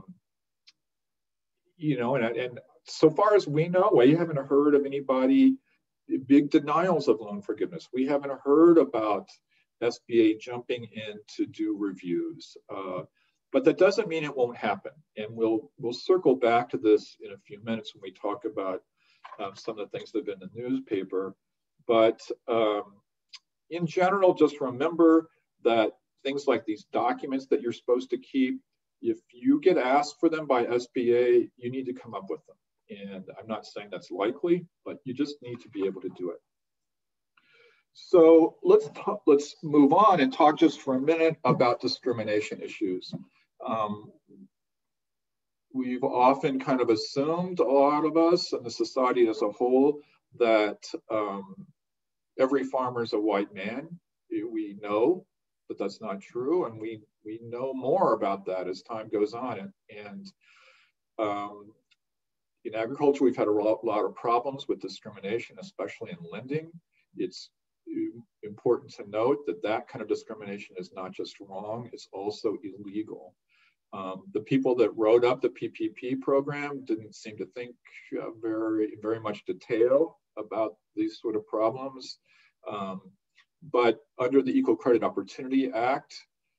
you know, and, and so far as we know, we haven't heard of anybody, big denials of loan forgiveness. We haven't heard about S B A jumping in to do reviews. Uh, But that doesn't mean it won't happen. And we'll, we'll circle back to this in a few minutes when we talk about um, some of the things that have been in the newspaper. But um, in general, just remember that things like these documents that you're supposed to keep, if you get asked for them by S B A, you need to come up with them. And I'm not saying that's likely, but you just need to be able to do it. So let's talk, let's move on and talk just for a minute about discrimination issues. Um, we've often kind of assumed, a lot of us and the society as a whole, that um, every farmer is a white man. We know that that's not true, and we we know more about that as time goes on. And, and um, in agriculture, we've had a lot, lot of problems with discrimination, especially in lending. It's important to note that that kind of discrimination is not just wrong, it's also illegal. Um, the people that wrote up the P P P program didn't seem to think uh, very, very much detail about these sort of problems. Um, but under the Equal Credit Opportunity Act,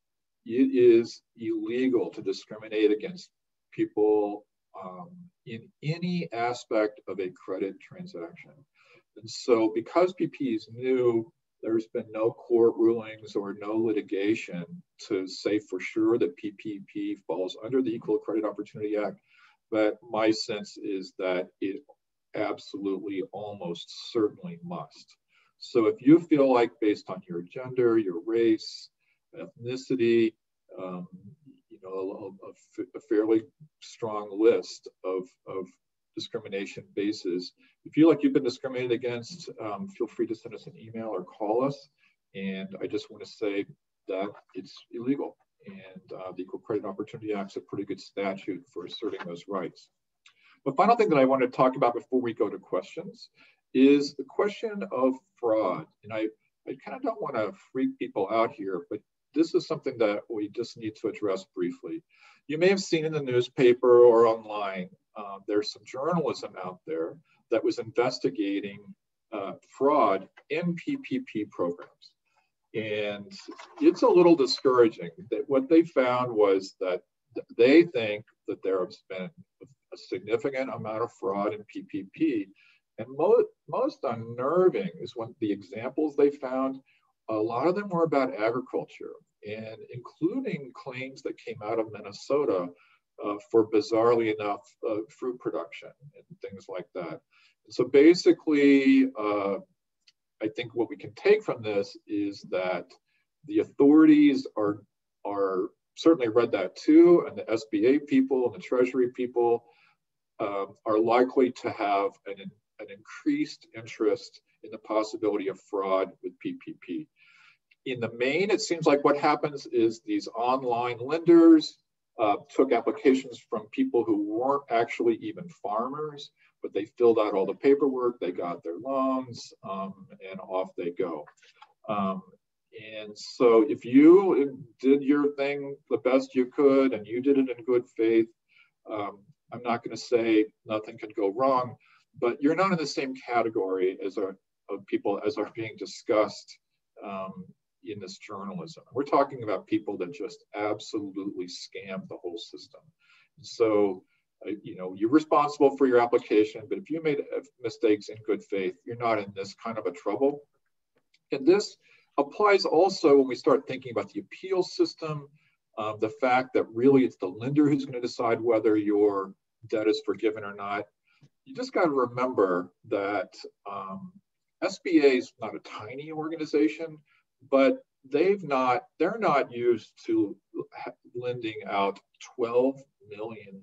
it is illegal to discriminate against people um, in any aspect of a credit transaction. And so because P P is new, there's been no court rulings or no litigation to say for sure that P P P falls under the Equal Credit Opportunity Act. But my sense is that it absolutely, almost certainly must. So if you feel like based on your gender, your race, ethnicity, um, you know, a, a, a fairly strong list of, of discrimination bases. If you feel like you've been discriminated against, um, feel free to send us an email or call us. And I just want to say that it's illegal. And uh, the Equal Credit Opportunity Act is a pretty good statute for asserting those rights. The final thing that I want to talk about before we go to questions is the question of fraud. And I, I kind of don't want to freak people out here, but this is something that we just need to address briefly. You may have seen in the newspaper or online, uh, there's some journalism out there that was investigating uh, fraud in P P P programs. And it's a little discouraging that what they found was that they think that there has been a significant amount of fraud in P P P. And most, most unnerving is when the examples they found, a lot of them were about agriculture, and including claims that came out of Minnesota uh, for, bizarrely enough, uh, fruit production and things like that. And so basically, uh, I think what we can take from this is that the authorities are, are certainly read that too, and the S B A people and the Treasury people um, are likely to have an, an increased interest in the possibility of fraud with P P P. In the main, it seems like what happens is these online lenders uh, took applications from people who weren't actually even farmers, but they filled out all the paperwork, they got their loans, um, and off they go. Um, and so if you did your thing the best you could and you did it in good faith, um, I'm not going to say nothing could go wrong, but you're not in the same category as are, of people as are being discussed um, in this journalism. We're talking about people that just absolutely scam the whole system. So, uh, you know, you're responsible for your application, but if you made mistakes in good faith, you're not in this kind of a trouble. And this applies also when we start thinking about the appeal system, um, the fact that really it's the lender who's going to decide whether your debt is forgiven or not. You just got to remember that um, S B A is not a tiny organization, but they've not, they're not used to lending out twelve million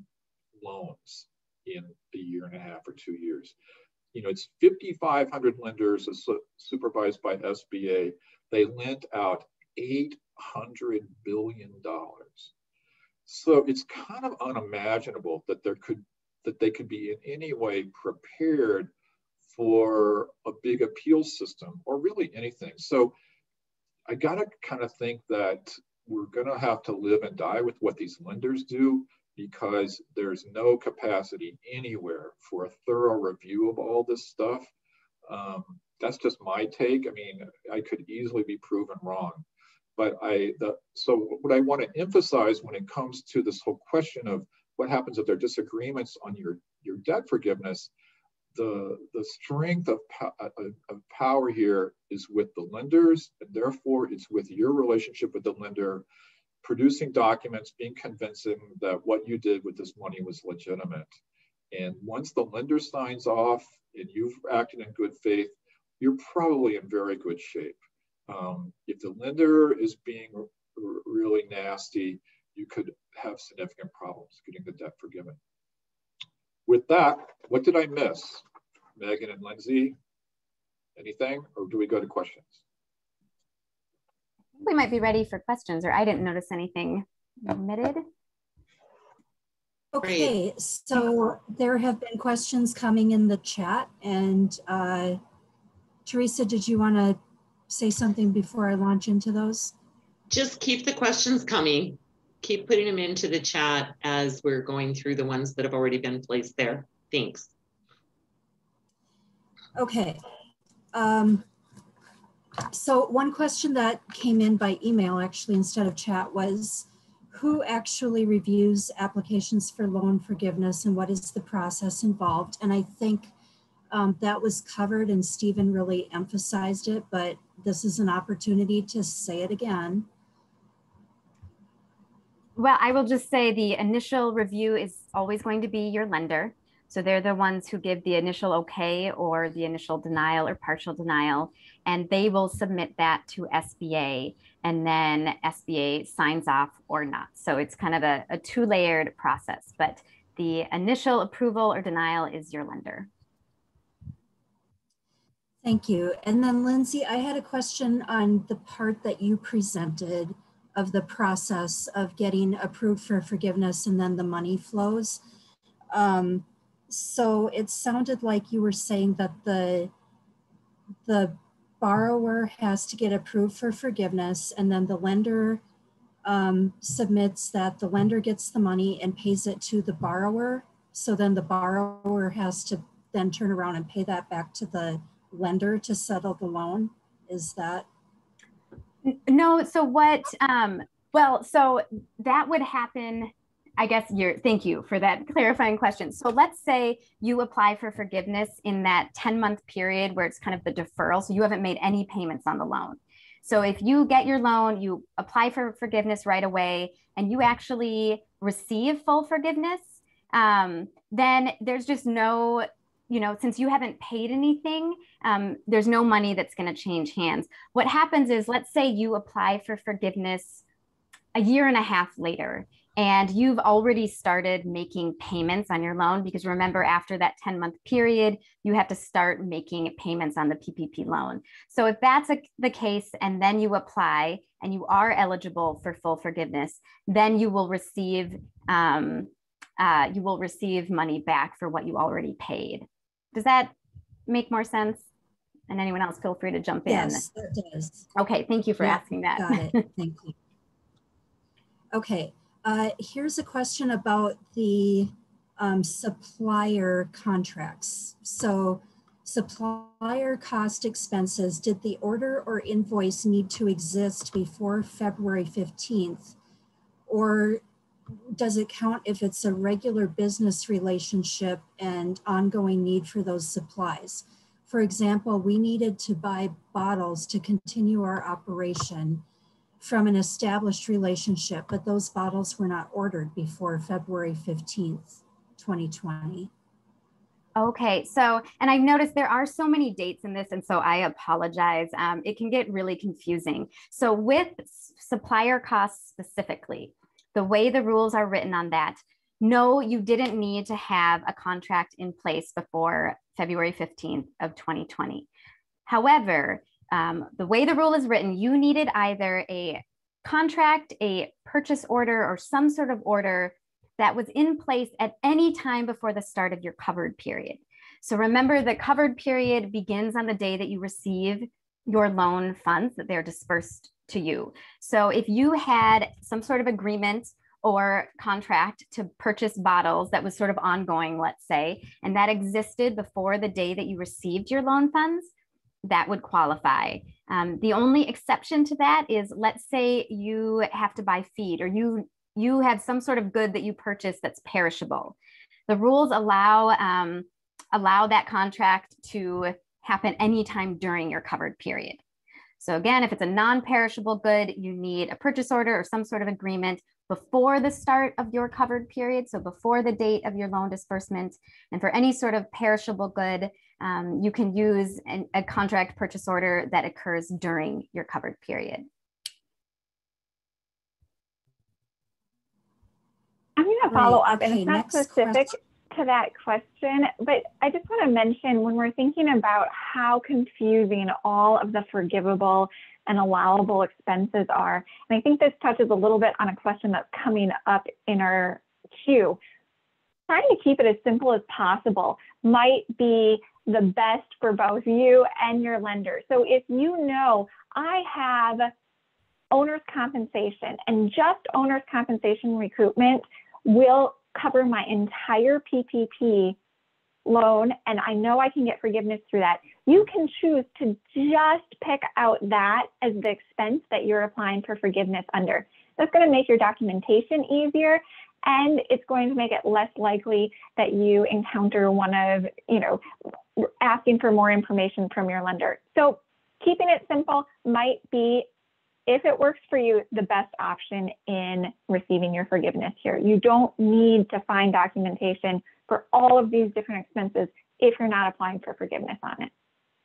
loans in a year and a half or two years. You know, it's fifty-five hundred lenders supervised by S B A. They lent out eight hundred billion dollars. So it's kind of unimaginable that there could, that they could be in any way prepared for a big appeal system or really anything. So I gotta kind of think that we're gonna have to live and die with what these lenders do, because there's no capacity anywhere for a thorough review of all this stuff. Um, that's just my take. I mean, I could easily be proven wrong. But I, the, so what I want to emphasize when it comes to this whole question of what happens if there are disagreements on your, your debt forgiveness, the, the strength of, of power here is with the lenders, and therefore it's with your relationship with the lender, producing documents, being convincing that what you did with this money was legitimate. And once the lender signs off and you've acted in good faith, you're probably in very good shape. Um, if the lender is being really nasty, you could have significant problems getting the debt forgiven. With that, what did I miss? Megan and Lindsay, anything, or do we go to questions? We might be ready for questions, or I didn't notice anything omitted. Okay, so there have been questions coming in the chat, and uh, Teresa, did you want to say something before I launch into those? Just keep the questions coming. Keep putting them into the chat as we're going through the ones that have already been placed there. Thanks. Okay. Um, so one question that came in by email actually instead of chat was, who actually reviews applications for loan forgiveness and what is the process involved? And I think um, that was covered and Stephen really emphasized it, but this is an opportunity to say it again. Well, I will just say the initial review is always going to be your lender. So they're the ones who give the initial okay or the initial denial or partial denial, and they will submit that to S B A, and then S B A signs off or not. So it's kind of a, a two-layered process, but the initial approval or denial is your lender. Thank you. And then Lindsay, I had a question on the part that you presented of the process of getting approved for forgiveness and then the money flows. Um, so it sounded like you were saying that the, the borrower has to get approved for forgiveness, and then the lender um, submits that, the lender gets the money and pays it to the borrower. So then the borrower has to then turn around and pay that back to the lender to settle the loan. Is that? No, so what, um, well, so that would happen, I guess you're, thank you for that clarifying question. So let's say you apply for forgiveness in that ten month period where it's kind of the deferral. So you haven't made any payments on the loan. So if you get your loan, you apply for forgiveness right away, and you actually receive full forgiveness, um, then there's just no, you know, since you haven't paid anything, um, there's no money that's going to change hands. What happens is, let's say you apply for forgiveness a year and a half later, and you've already started making payments on your loan, because remember, after that ten month period, you have to start making payments on the P P P loan. So if that's a, the case, and then you apply and you are eligible for full forgiveness, then you will receive, um, uh, you will receive money back for what you already paid. Does that make more sense? And anyone else, feel free to jump yes, in. Yes, that does. Okay, thank you for yeah, asking that. Got it, thank you. Okay, uh, here's a question about the um, supplier contracts. So supplier cost expenses, did the order or invoice need to exist before February fifteenth? Or does it count if it's a regular business relationship and ongoing need for those supplies? For example, we needed to buy bottles to continue our operation from an established relationship, but those bottles were not ordered before February fifteenth, twenty twenty. Okay, so, and I've noticed there are so many dates in this, and so I apologize. Um, it can get really confusing. So with supplier costs specifically, the way the rules are written on that, no, you didn't need to have a contract in place before February fifteenth of twenty twenty. However, um, the way the rule is written, you needed either a contract, a purchase order, or some sort of order that was in place at any time before the start of your covered period. So remember, the covered period begins on the day that you receive your loan funds, that they're dispersed to you. So if you had some sort of agreement or contract to purchase bottles that was sort of ongoing, let's say, and that existed before the day that you received your loan funds, that would qualify. Um, the only exception to that is, let's say you have to buy feed, or you, you have some sort of good that you purchase that's perishable. The rules allow um, allow that contract to happen anytime during your covered period. So again, if it's a non-perishable good, you need a purchase order or some sort of agreement before the start of your covered period, so before the date of your loan disbursement. And for any sort of perishable good, um, you can use an, a contract purchase order that occurs during your covered period. I'm going to follow up, okay, and it's not specific question. to that question, but I just want to mention when we're thinking about how confusing all of the forgivable and allowable expenses are, and I think this touches a little bit on a question that's coming up in our queue, trying to keep it as simple as possible might be the best for both you and your lender. So if you know I have owner's compensation and just owner's compensation recoupment will cover my entire P P P loan, and I know I can get forgiveness through that, you can choose to just pick out that as the expense that you're applying for forgiveness under. That's going to make your documentation easier, and it's going to make it less likely that you encounter one of, you know, asking for more information from your lender. So keeping it simple might be, if it works for you, the best option in receiving your forgiveness here. You don't need to find documentation for all of these different expenses if you're not applying for forgiveness on it.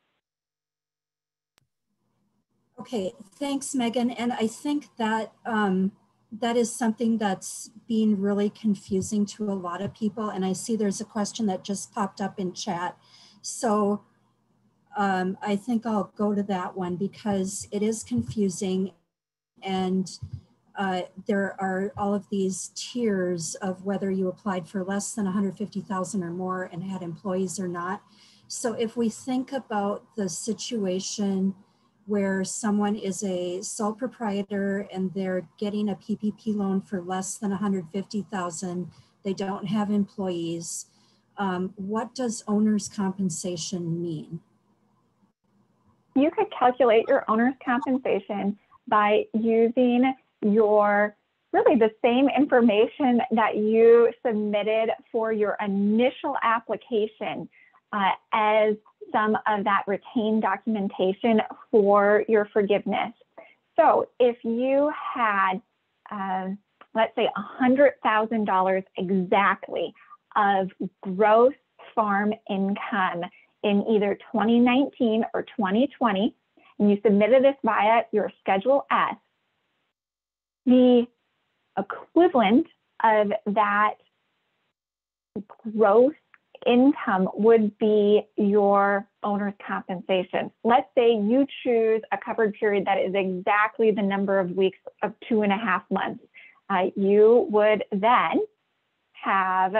Okay, thanks, Megan. And I think that um, that is something that's being really confusing to a lot of people. And I see there's a question that just popped up in chat. So Um, I think I'll go to that one because it is confusing, and uh, there are all of these tiers of whether you applied for less than one hundred fifty thousand or more and had employees or not. So if we think about the situation where someone is a sole proprietor and they're getting a P P P loan for less than one hundred fifty thousand, they don't have employees, um, what does owner's compensation mean? You could calculate your owner's compensation by using your, really the same information that you submitted for your initial application uh, as some of that retained documentation for your forgiveness. So if you had, uh, let's say one hundred thousand dollars exactly of gross farm income in either twenty nineteen or twenty twenty, and you submitted this via your Schedule S, the equivalent of that gross income would be your owner's compensation. Let's say you choose a covered period that is exactly the number of weeks of two and a half months. Uh, you would then have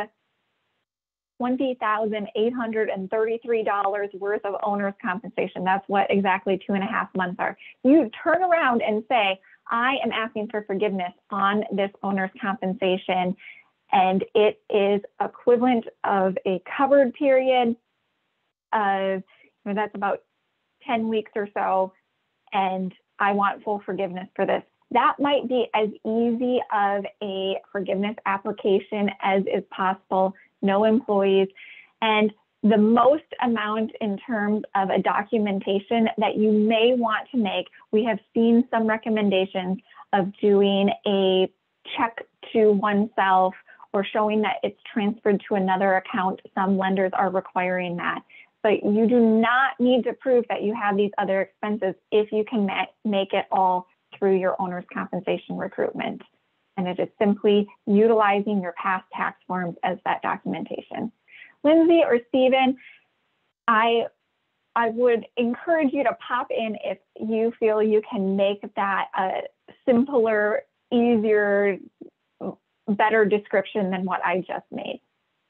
twenty thousand eight hundred thirty-three dollars worth of owner's compensation. That's what exactly two and a half months are. You turn around and say, I am asking for forgiveness on this owner's compensation, and it is equivalent of a covered period of, you know, that's about ten weeks or so, and I want full forgiveness for this. That might be as easy of a forgiveness application as is possible. No employees, and the most amount in terms of a documentation that you may want to make, we have seen some recommendations of doing a check to oneself or showing that it's transferred to another account. Some lenders are requiring that, but you do not need to prove that you have these other expenses if you can ma- make it all through your owner's compensation recruitment. And it is simply utilizing your past tax forms as that documentation. Lindsay or Stephen, I, I would encourage you to pop in if you feel you can make that a simpler, easier, better description than what I just made.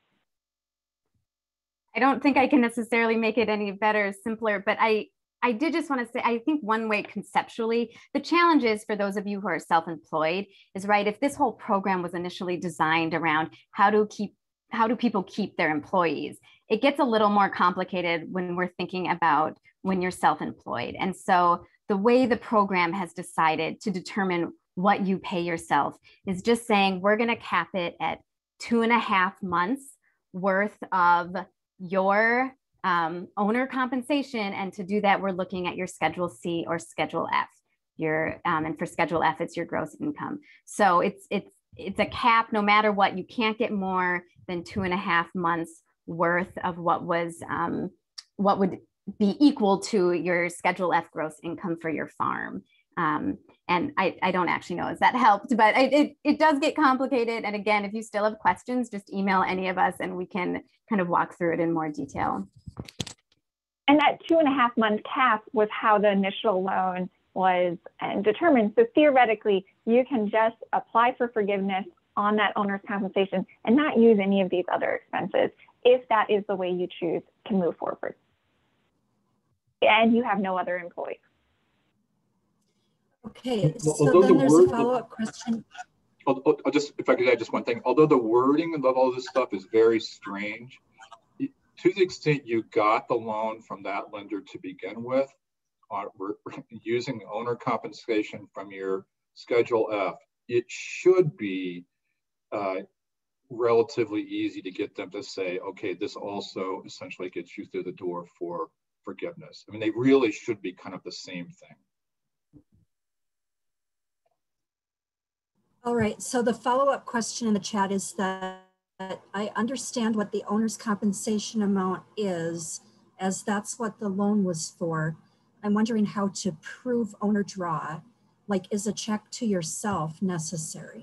I don't think I can necessarily make it any better, simpler, but I, I did just want to say, I think one way conceptually, the challenge is for those of you who are self-employed is, right, if this whole program was initially designed around how to keep, how do people keep their employees, it gets a little more complicated when we're thinking about when you're self-employed. And so the way the program has decided to determine what you pay yourself is just saying, we're going to cap it at two and a half months worth of your um, owner compensation. And to do that, we're looking at your Schedule C or Schedule F. Your, um, and for Schedule F, it's your gross income. So it's, it's, it's a cap. No matter what, you can't get more than two and a half months worth of what was, um, what would be equal to your Schedule F gross income for your farm. Um, and I, I don't actually know if that helped, but it, it, it does get complicated. And again, if you still have questions, just email any of us and we can kind of walk through it in more detail. And that two and a half month cap was how the initial loan was determined. So theoretically, you can just apply for forgiveness on that owner's compensation and not use any of these other expenses if that is the way you choose to move forward. And you have no other employees. Okay, Well, so although then the there's word- a follow-up question. I'll, I'll just, if I could add just one thing, although the wording of all this stuff is very strange, to the extent you got the loan from that lender to begin with, uh, we're using owner compensation from your Schedule F, it should be uh, relatively easy to get them to say, okay, this also essentially gets you through the door for forgiveness. I mean, they really should be kind of the same thing. All right, so the follow-up question in the chat is that I understand what the owner's compensation amount is, as that's what the loan was for. I'm wondering how to prove owner draw. Like, is a check to yourself necessary?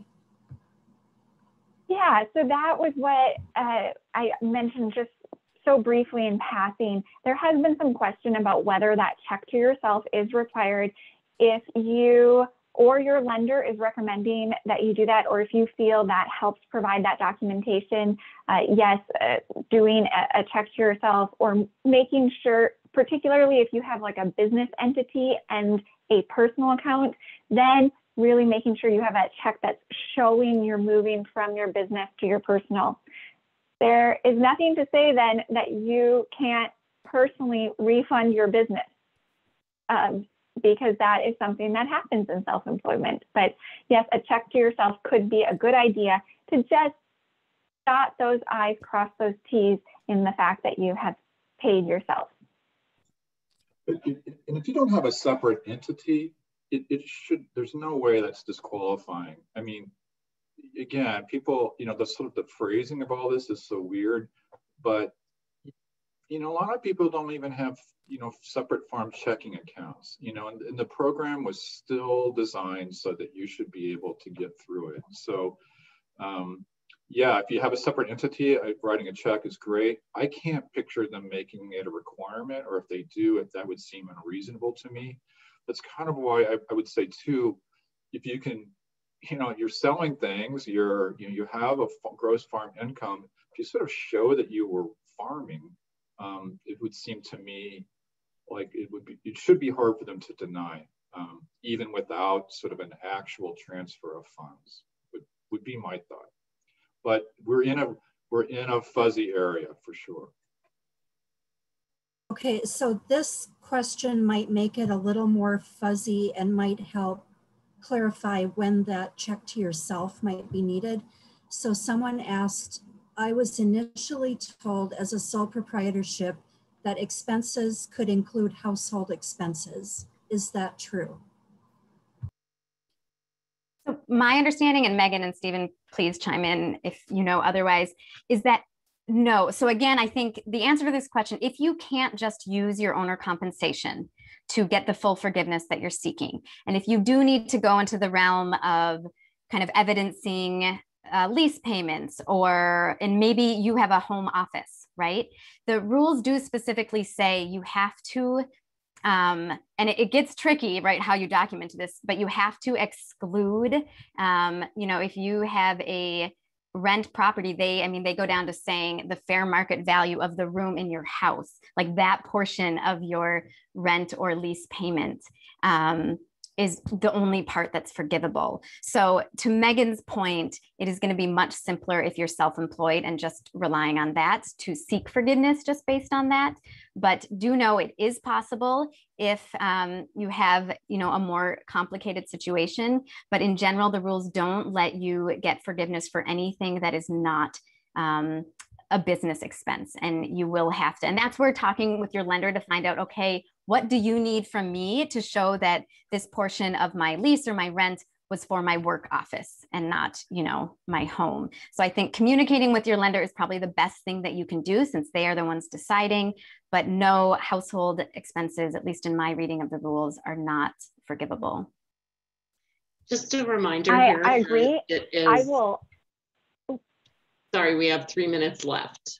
Yeah, so that was what uh, I mentioned just so briefly in passing. There has been some question about whether that check to yourself is required if you or your lender is recommending that you do that, or if you feel that helps provide that documentation. Uh, yes, uh, doing a, a check to yourself, or making sure, particularly if you have like a business entity and a personal account, then really making sure you have that check that's showing you're moving from your business to your personal. There is nothing to say then that you can't personally refund your business. Um, because that is something that happens in self-employment. But yes, a check to yourself could be a good idea to just dot those I's, cross those T's in the fact that you have paid yourself. And if you don't have a separate entity, it, it should, there's no way that's disqualifying. I mean, again, people, you know, the sort of the phrasing of all this is so weird, but you know, a lot of people don't even have, you know, separate farm checking accounts, you know, and, and the program was still designed so that you should be able to get through it. So, um, yeah, if you have a separate entity, uh, writing a check is great. I can't picture them making it a requirement, or if they do, if that would seem unreasonable to me. That's kind of why I, I would say too, if you can, you know, you're selling things, you're, you know, you have a gross farm income, if you sort of show that you were farming, Um, it would seem to me like it would be, it should be hard for them to deny, um, even without sort of an actual transfer of funds, would, would be my thought. But we're in a, we're in a fuzzy area for sure. Okay, so this question might make it a little more fuzzy and might help clarify when that check to yourself might be needed. So someone asked, I was initially told as a sole proprietorship that expenses could include household expenses. Is that true? So my understanding, and Megan and Stephen, please chime in if you know otherwise, is that no. So again, I think the answer to this question, if you can't just use your owner compensation to get the full forgiveness that you're seeking, and if you do need to go into the realm of kind of evidencing Uh, lease payments, or, and maybe you have a home office, right? The rules do specifically say you have to, um, and it, it gets tricky, right, how you document this, but you have to exclude, um, you know, if you have a rent property, they, I mean, they go down to saying the fair market value of the room in your house, like that portion of your rent or lease payment. Um, is the only part that's forgivable. So to Megan's point, it is going to be much simpler if you're self-employed and just relying on that to seek forgiveness just based on that. But do know it is possible if um, you have, you know, a more complicated situation. But in general, the rules don't let you get forgiveness for anything that is not um, a business expense, and you will have to, and that's where talking with your lender to find out, okay, what do you need from me to show that this portion of my lease or my rent was for my work office and not, you know, my home. So I think communicating with your lender is probably the best thing that you can do, since they are the ones deciding, but no household expenses, at least in my reading of the rules, are not forgivable. Just a reminder I, here. I agree. It is, I will. Sorry, we have three minutes left.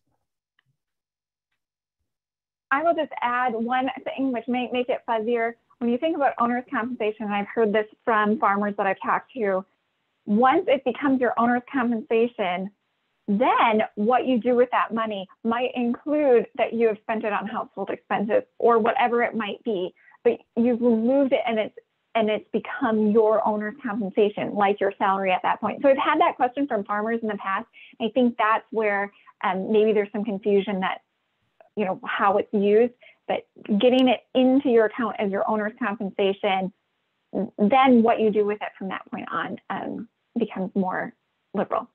I will just add one thing which may make it fuzzier. When you think about owner's compensation, and I've heard this from farmers that I've talked to, once it becomes your owner's compensation, then what you do with that money might include that you have spent it on household expenses or whatever it might be, but you've removed it and it's and it's become your owner's compensation, like your salary at that point. So I've had that question from farmers in the past. I think that's where um, maybe there's some confusion that, you know, how it's used, but getting it into your account as your owner's compensation, then what you do with it from that point on um, becomes more liberal.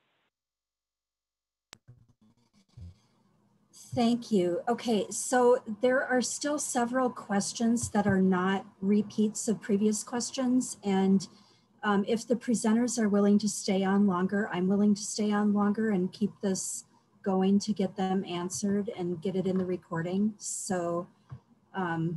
Thank you. Okay, so there are still several questions that are not repeats of previous questions. And um, if the presenters are willing to stay on longer, I'm willing to stay on longer and keep this going to get them answered and get it in the recording. So um,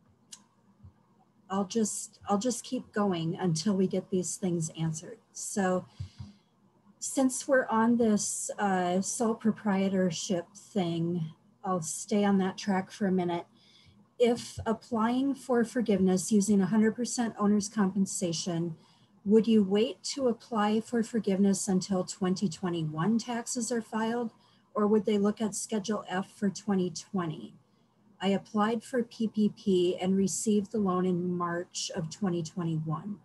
I'll just I'll just keep going until we get these things answered. So since we're on this uh, sole proprietorship thing, I'll stay on that track for a minute. If applying for forgiveness using one hundred percent owner's compensation, would you wait to apply for forgiveness until twenty twenty-one taxes are filed, or would they look at Schedule F for twenty twenty? I applied for P P P and received the loan in March of twenty twenty-one.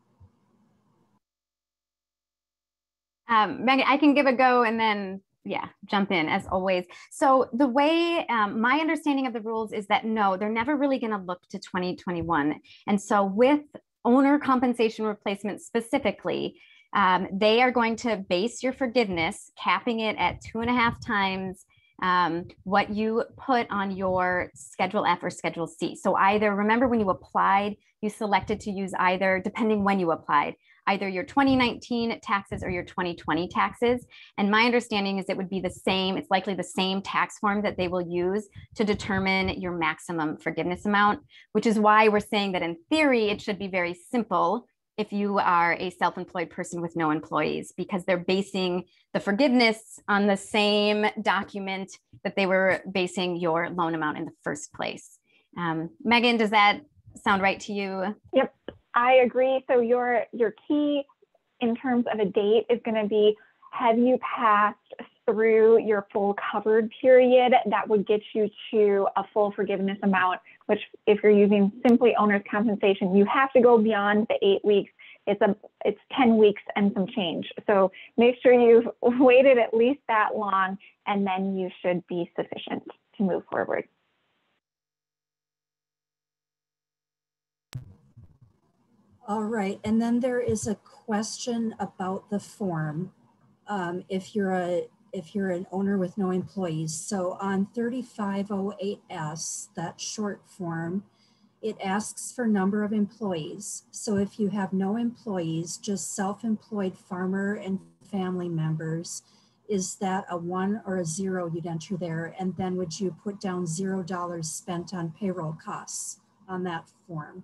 Um, Megan, I can give a go and then, yeah, jump in as always. So the way um, my understanding of the rules is that no, they're never really going to look to twenty twenty-one. And so with owner compensation replacement specifically, um, they are going to base your forgiveness, capping it at two and a half times um, what you put on your Schedule F or Schedule C. So either, remember when you applied, you selected to use either, depending when you applied, either your twenty nineteen taxes or your twenty twenty taxes. And my understanding is it would be the same, it's likely the same tax form that they will use to determine your maximum forgiveness amount, which is why we're saying that in theory, it should be very simple if you are a self-employed person with no employees, because they're basing the forgiveness on the same document that they were basing your loan amount in the first place. Um, Megan, does that sound right to you? Yep, I agree. So your, your key in terms of a date is going to be, have you passed through your full covered period? That would get you to a full forgiveness amount, which if you're using simply owner's compensation, you have to go beyond the eight weeks. It's a it's ten weeks and some change. So make sure you've waited at least that long, and then you should be sufficient to move forward. All right, and then there is a question about the form. Um, if you're a if you're an owner with no employees. So on thirty-five oh eight S, that short form, it asks for number of employees. So if you have no employees, just self-employed farmer and family members, is that a one or a zero you'd enter there? And then would you put down zero dollars spent on payroll costs on that form?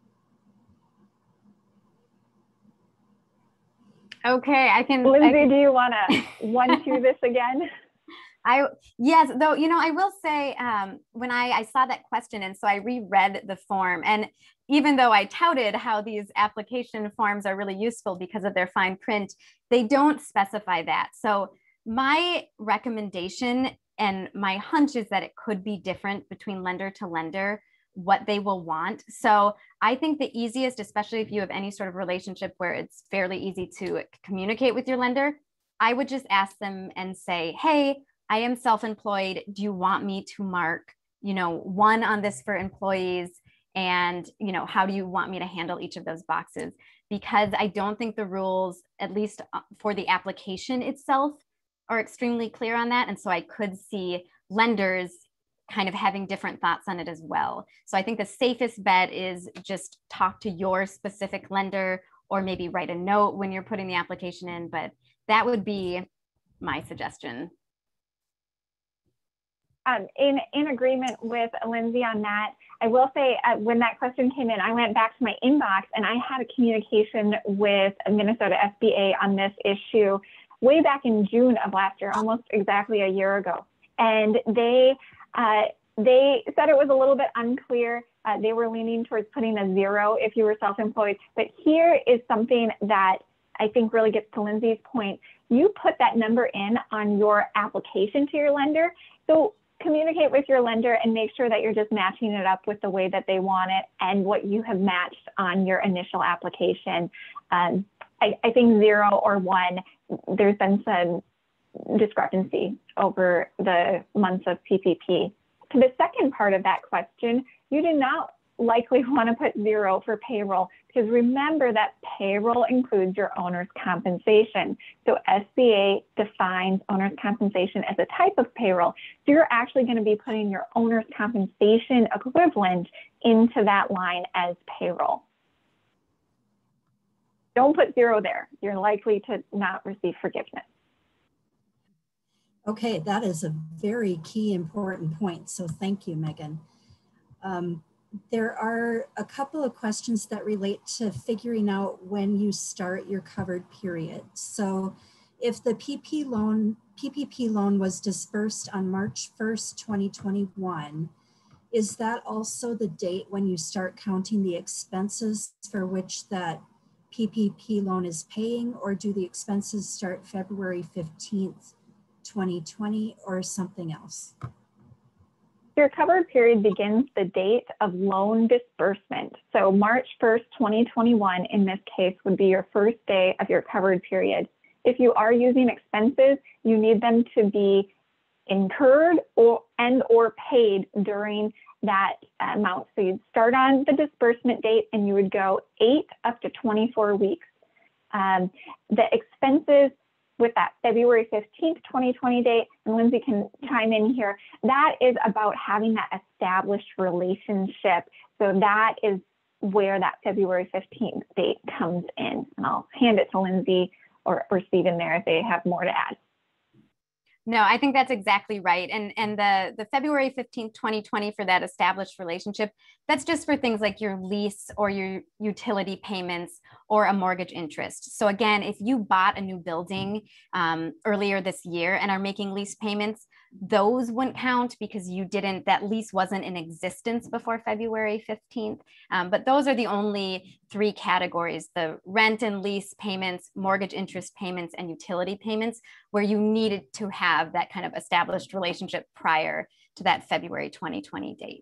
Okay, I can. Lindsay, I can... do you want to one two this again? I yes, though, you know, I will say um, when I, I saw that question, and so I reread the form, and even though I touted how these application forms are really useful because of their fine print, they don't specify that. So my recommendation and my hunch is that it could be different between lender to lender, what they will want. So I think the easiest, especially if you have any sort of relationship where it's fairly easy to communicate with your lender, I would just ask them and say, hey, I am self-employed. Do you want me to mark, you know, one on this for employees? And, you know, how do you want me to handle each of those boxes? Because I don't think the rules, at least for the application itself, are extremely clear on that. And so I could see lenders kind of having different thoughts on it as well. So I think the safest bet is just talk to your specific lender, or maybe write a note when you're putting the application in, but that would be my suggestion. Um, in, in agreement with Lindsay on that, I will say uh, when that question came in, I went back to my inbox and I had a communication with Minnesota S B A on this issue way back in June of last year, almost exactly a year ago. And they, uh, they said it was a little bit unclear. Uh, they were leaning towards putting a zero if you were self-employed. But here is something that I think really gets to Lindsay's point. You put that number in on your application to your lender. So communicate with your lender and make sure that you're just matching it up with the way that they want it and what you have matched on your initial application. Um, I, I think zero or one, there's been some discrepancy over the months of P P P. To the second part of that question, you do not likely want to put zero for payroll, because remember that payroll includes your owner's compensation. So S B A defines owner's compensation as a type of payroll. So you're actually going to be putting your owner's compensation equivalent into that line as payroll. Don't put zero there. You're likely to not receive forgiveness. Okay, that is a very key important point. So thank you, Megan. Um, There are a couple of questions that relate to figuring out when you start your covered period. So if the P P loan, P P P loan was disbursed on March first, twenty twenty-one, is that also the date when you start counting the expenses for which that P P P loan is paying, or do the expenses start February fifteenth, twenty twenty, or something else? Your covered period begins the date of loan disbursement. So March first, twenty twenty-one, in this case, would be your first day of your covered period. If you are using expenses, you need them to be incurred or and or paid during that amount. So you'd start on the disbursement date and you would go eight up to twenty-four weeks. Um, the expenses with that February fifteenth, twenty twenty date, and Lindsay can chime in here, that is about having that established relationship. So that is where that February fifteenth date comes in. And I'll hand it to Lindsay or, or Stephen there if they have more to add. No, I think that's exactly right. And, and the, the February fifteenth, twenty twenty for that established relationship, that's just for things like your lease or your utility payments or a mortgage interest. So again, if you bought a new building um, earlier this year and are making lease payments, those wouldn't count because you didn't, that lease wasn't in existence before February fifteenth. Um, but those are the only three categories: the rent and lease payments, mortgage interest payments, and utility payments, where you needed to have that kind of established relationship prior to that February twenty twenty date.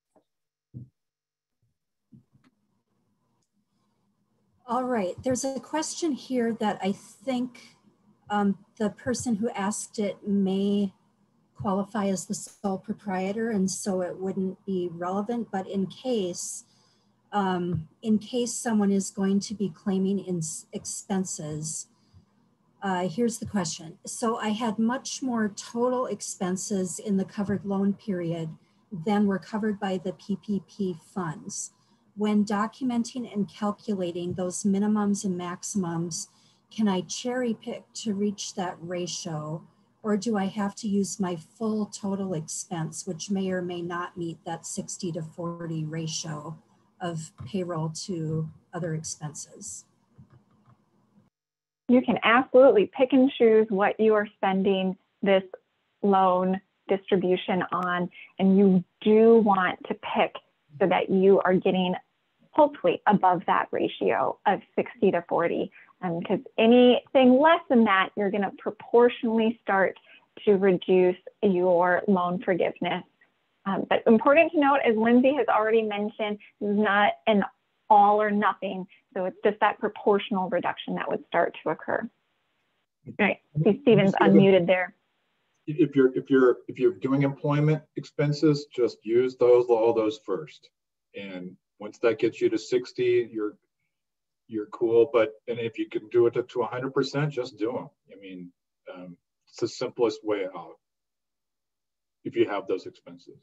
All right, there's a question here that I think um, the person who asked it may qualify as the sole proprietor, and so it wouldn't be relevant, but in case, um, in case someone is going to be claiming in expenses, uh, here's the question. So I had much more total expenses in the covered loan period than were covered by the P P P funds. When documenting and calculating those minimums and maximums, can I cherry pick to reach that ratio? Or do I have to use my full total expense, which may or may not meet that sixty to forty ratio of payroll to other expenses? You can absolutely pick and choose what you are spending this loan distribution on, and you do want to pick so that you are getting hopefully above that ratio of sixty to forty. Because um, anything less than that, you're going to proportionally start to reduce your loan forgiveness. Um, but important to note, as Lindsay has already mentioned, this is not an all or nothing. So it's just that proportional reduction that would start to occur. All right, see Stephen's unmuted there. If you're if you're if you're doing employment expenses, just use those all those first, and once that gets you to sixty, you're you're cool. But and if you can do it to one hundred percent, just do them. I mean, um, it's the simplest way out if you have those expenses.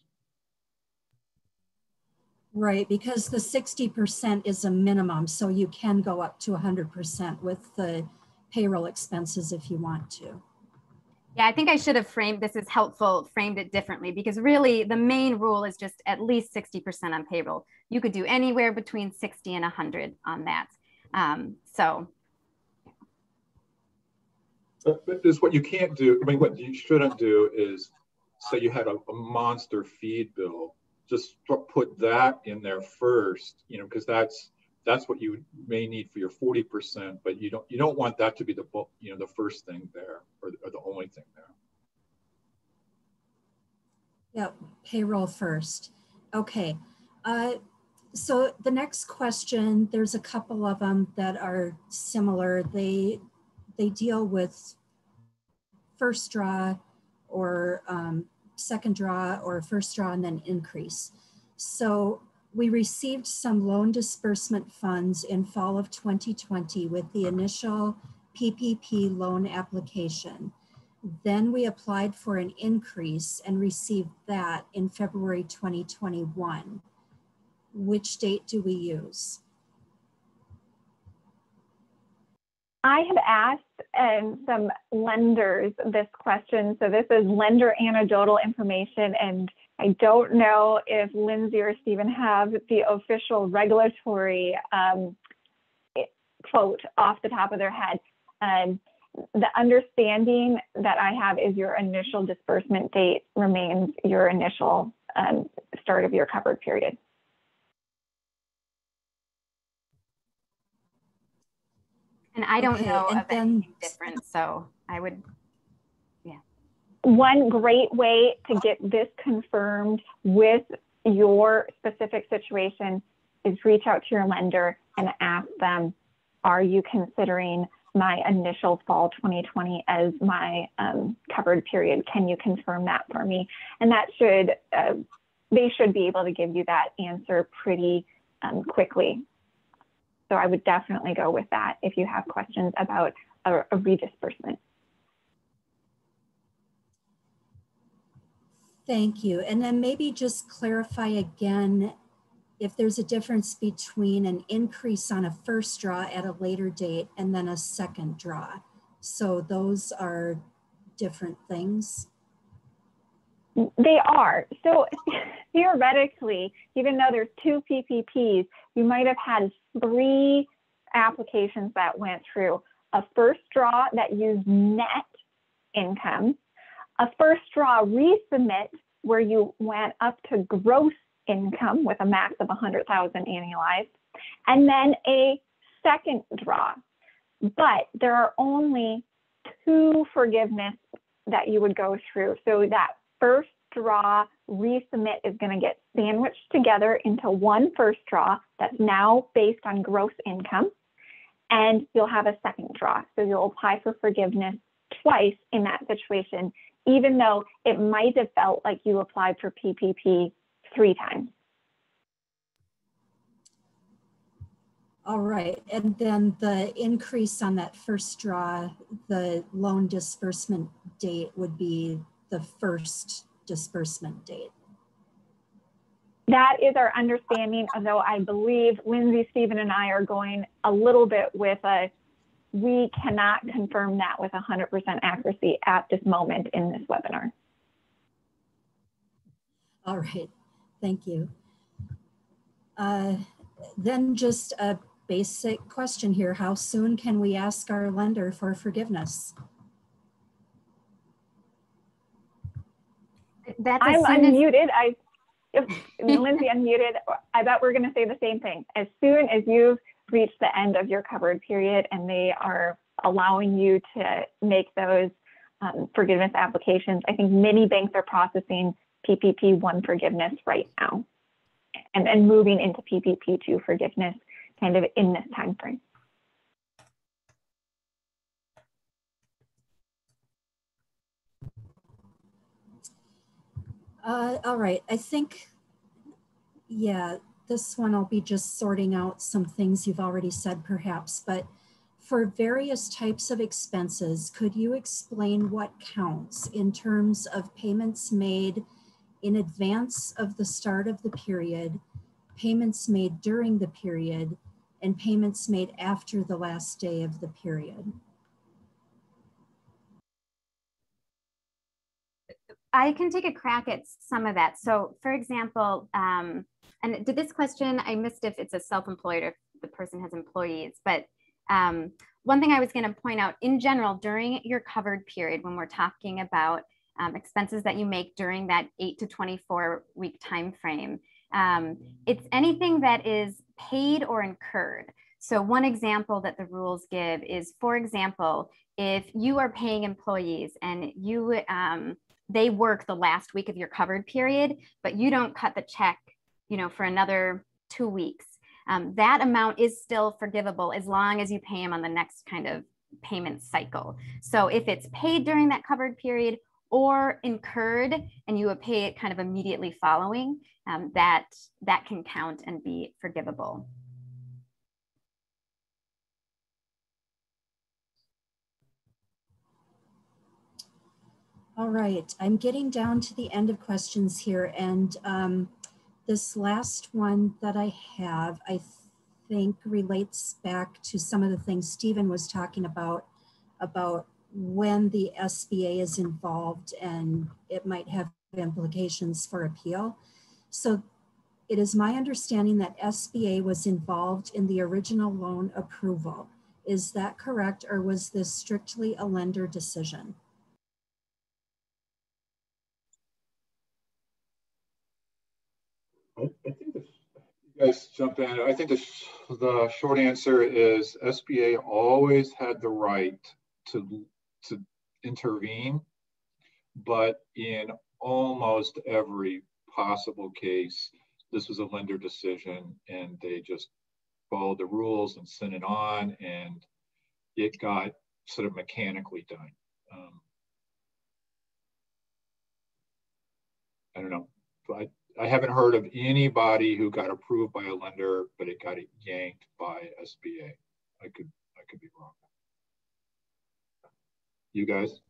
Right, because the sixty percent is a minimum, so you can go up to one hundred percent with the payroll expenses if you want to. Yeah, I think I should have framed, this is helpful, framed it differently, because really the main rule is just at least sixty percent on payroll. You could do anywhere between sixty and one hundred on that. Um, so. But, but this, what you can't do, I mean, what you shouldn't do is say you had a, a monster feed bill, just put that in there first, you know, because that's that's what you may need for your forty percent, but you don't you don't want that to be the, you know, the first thing there, or, or the only thing there. Yep, payroll first. Okay, uh, so the next question, there's a couple of them that are similar. They they deal with first draw or um, second draw, or first draw and then increase. So we received some loan disbursement funds in fall of twenty twenty with the initial P P P loan application. Then we applied for an increase and received that in February twenty twenty-one. Which date do we use? I have asked um, some lenders this question. So this is lender anecdotal information, and I don't know if Lindsay or Stephen have the official regulatory um, quote off the top of their head. Um, the understanding that I have is your initial disbursement date remains your initial um, start of your covered period. And I don't Okay, know and of then, anything different, so I would, yeah. One great way to get this confirmed with your specific situation is reach out to your lender and ask them, are you considering my initial fall twenty twenty as my um, covered period? Can you confirm that for me? And that should, uh, they should be able to give you that answer pretty um, quickly. So I would definitely go with that if you have questions about a, a redisbursement. Thank you. And then maybe just clarify again if there's a difference between an increase on a first draw at a later date and then a second draw. So those are different things. They are. So theoretically, even though there's two P P Ps, you might have had three applications that went through. A first draw that used net income, a first draw resubmit where you went up to gross income with a max of one hundred thousand annualized, and then a second draw. But there are only two forgiveness that you would go through. So that first draw resubmit is going to get sandwiched together into one first draw that's now based on gross income, and you'll have a second draw. So you'll apply for forgiveness twice in that situation, even though it might have felt like you applied for P P P three times. All right, and then the increase on that first draw, the loan disbursement date would be the first disbursement date. That is our understanding, although I believe Lindsay, Stephen, and I are going a little bit with a, we cannot confirm that with one hundred percent accuracy at this moment in this webinar. All right, thank you. Uh, then just a basic question here. How soon can we ask our lender for forgiveness? That's I'm as soon unmuted. As... I, if Lindsay unmuted. I bet we're going to say the same thing. As soon as you've reached the end of your covered period and they are allowing you to make those um, forgiveness applications, I think many banks are processing P P P one forgiveness right now, and then moving into P P P two forgiveness kind of in this time frame. Uh, all right, I think, yeah, this one I'll be just sorting out some things you've already said perhaps, but for various types of expenses, could you explain what counts in terms of payments made in advance of the start of the period, payments made during the period, and payments made after the last day of the period? I can take a crack at some of that. So for example, um, and to this question, I missed if it's a self-employed or if the person has employees, but um, one thing I was gonna point out in general, during your covered period, when we're talking about um, expenses that you make during that eight to twenty-four week time frame, um, it's anything that is paid or incurred. So one example that the rules give is, for example, if you are paying employees and you, um, they work the last week of your covered period, but you don't cut the check, you know, for another two weeks. Um, that amount is still forgivable as long as you pay them on the next kind of payment cycle. So if it's paid during that covered period or incurred and you would pay it kind of immediately following, um, that, that can count and be forgivable. All right, I'm getting down to the end of questions here, and um, this last one that I have, I think relates back to some of the things Stephen was talking about, about when the S B A is involved and it might have implications for appeal. So it is my understanding that S B A was involved in the original loan approval. Is that correct, or was this strictly a lender decision? I, I think this, you guys jump in. I think the, the short answer is S B A always had the right to, to intervene, but in almost every possible case, this was a lender decision and they just followed the rules and sent it on, and it got sort of mechanically done. Um, I don't know. I, I haven't heard of anybody who got approved by a lender, but it got yanked by S B A. I could, I could be wrong. You guys?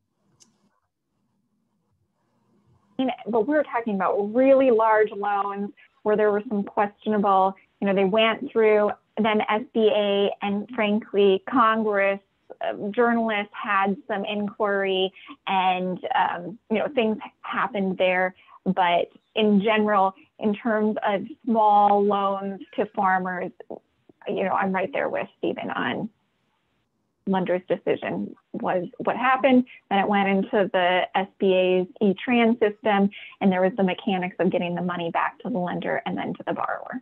But we were talking about really large loans where there were some questionable, you know, they went through, then S B A and frankly, Congress, uh, journalists had some inquiry and, um, you know, things happened there. But in general, in terms of small loans to farmers, you know, I'm right there with Stephen on lender's decision was what happened. Then it went into the S B A's E-Tran system, and there was the mechanics of getting the money back to the lender and then to the borrower.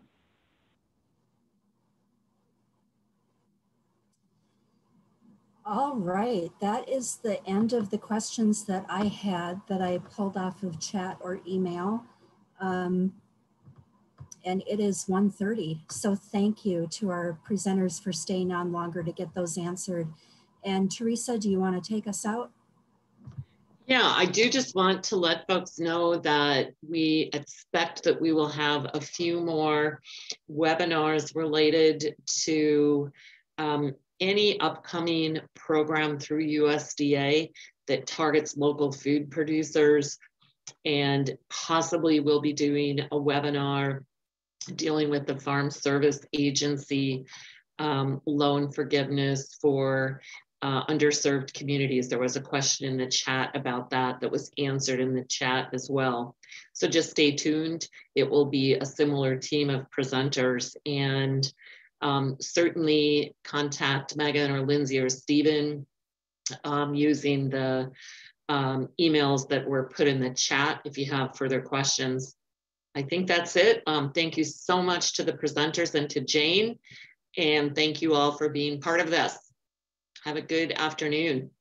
All right, that is the end of the questions that I had that I pulled off of chat or email. Um, and it is one thirty. So thank you to our presenters for staying on longer to get those answered. And Teresa, do you want to take us out? Yeah, I do just want to let folks know that we expect that we will have a few more webinars related to um, any upcoming program through U S D A that targets local food producers, and possibly we'll be doing a webinar dealing with the Farm Service Agency um, loan forgiveness for uh, underserved communities. There was a question in the chat about that that was answered in the chat as well. So just stay tuned. It will be a similar team of presenters, and um, certainly contact Megan or Lindsay or Stephen um, using the um, emails that were put in the chat if you have further questions. I think that's it. Um, thank you so much to the presenters and to Jane. And thank you all for being part of this. Have a good afternoon.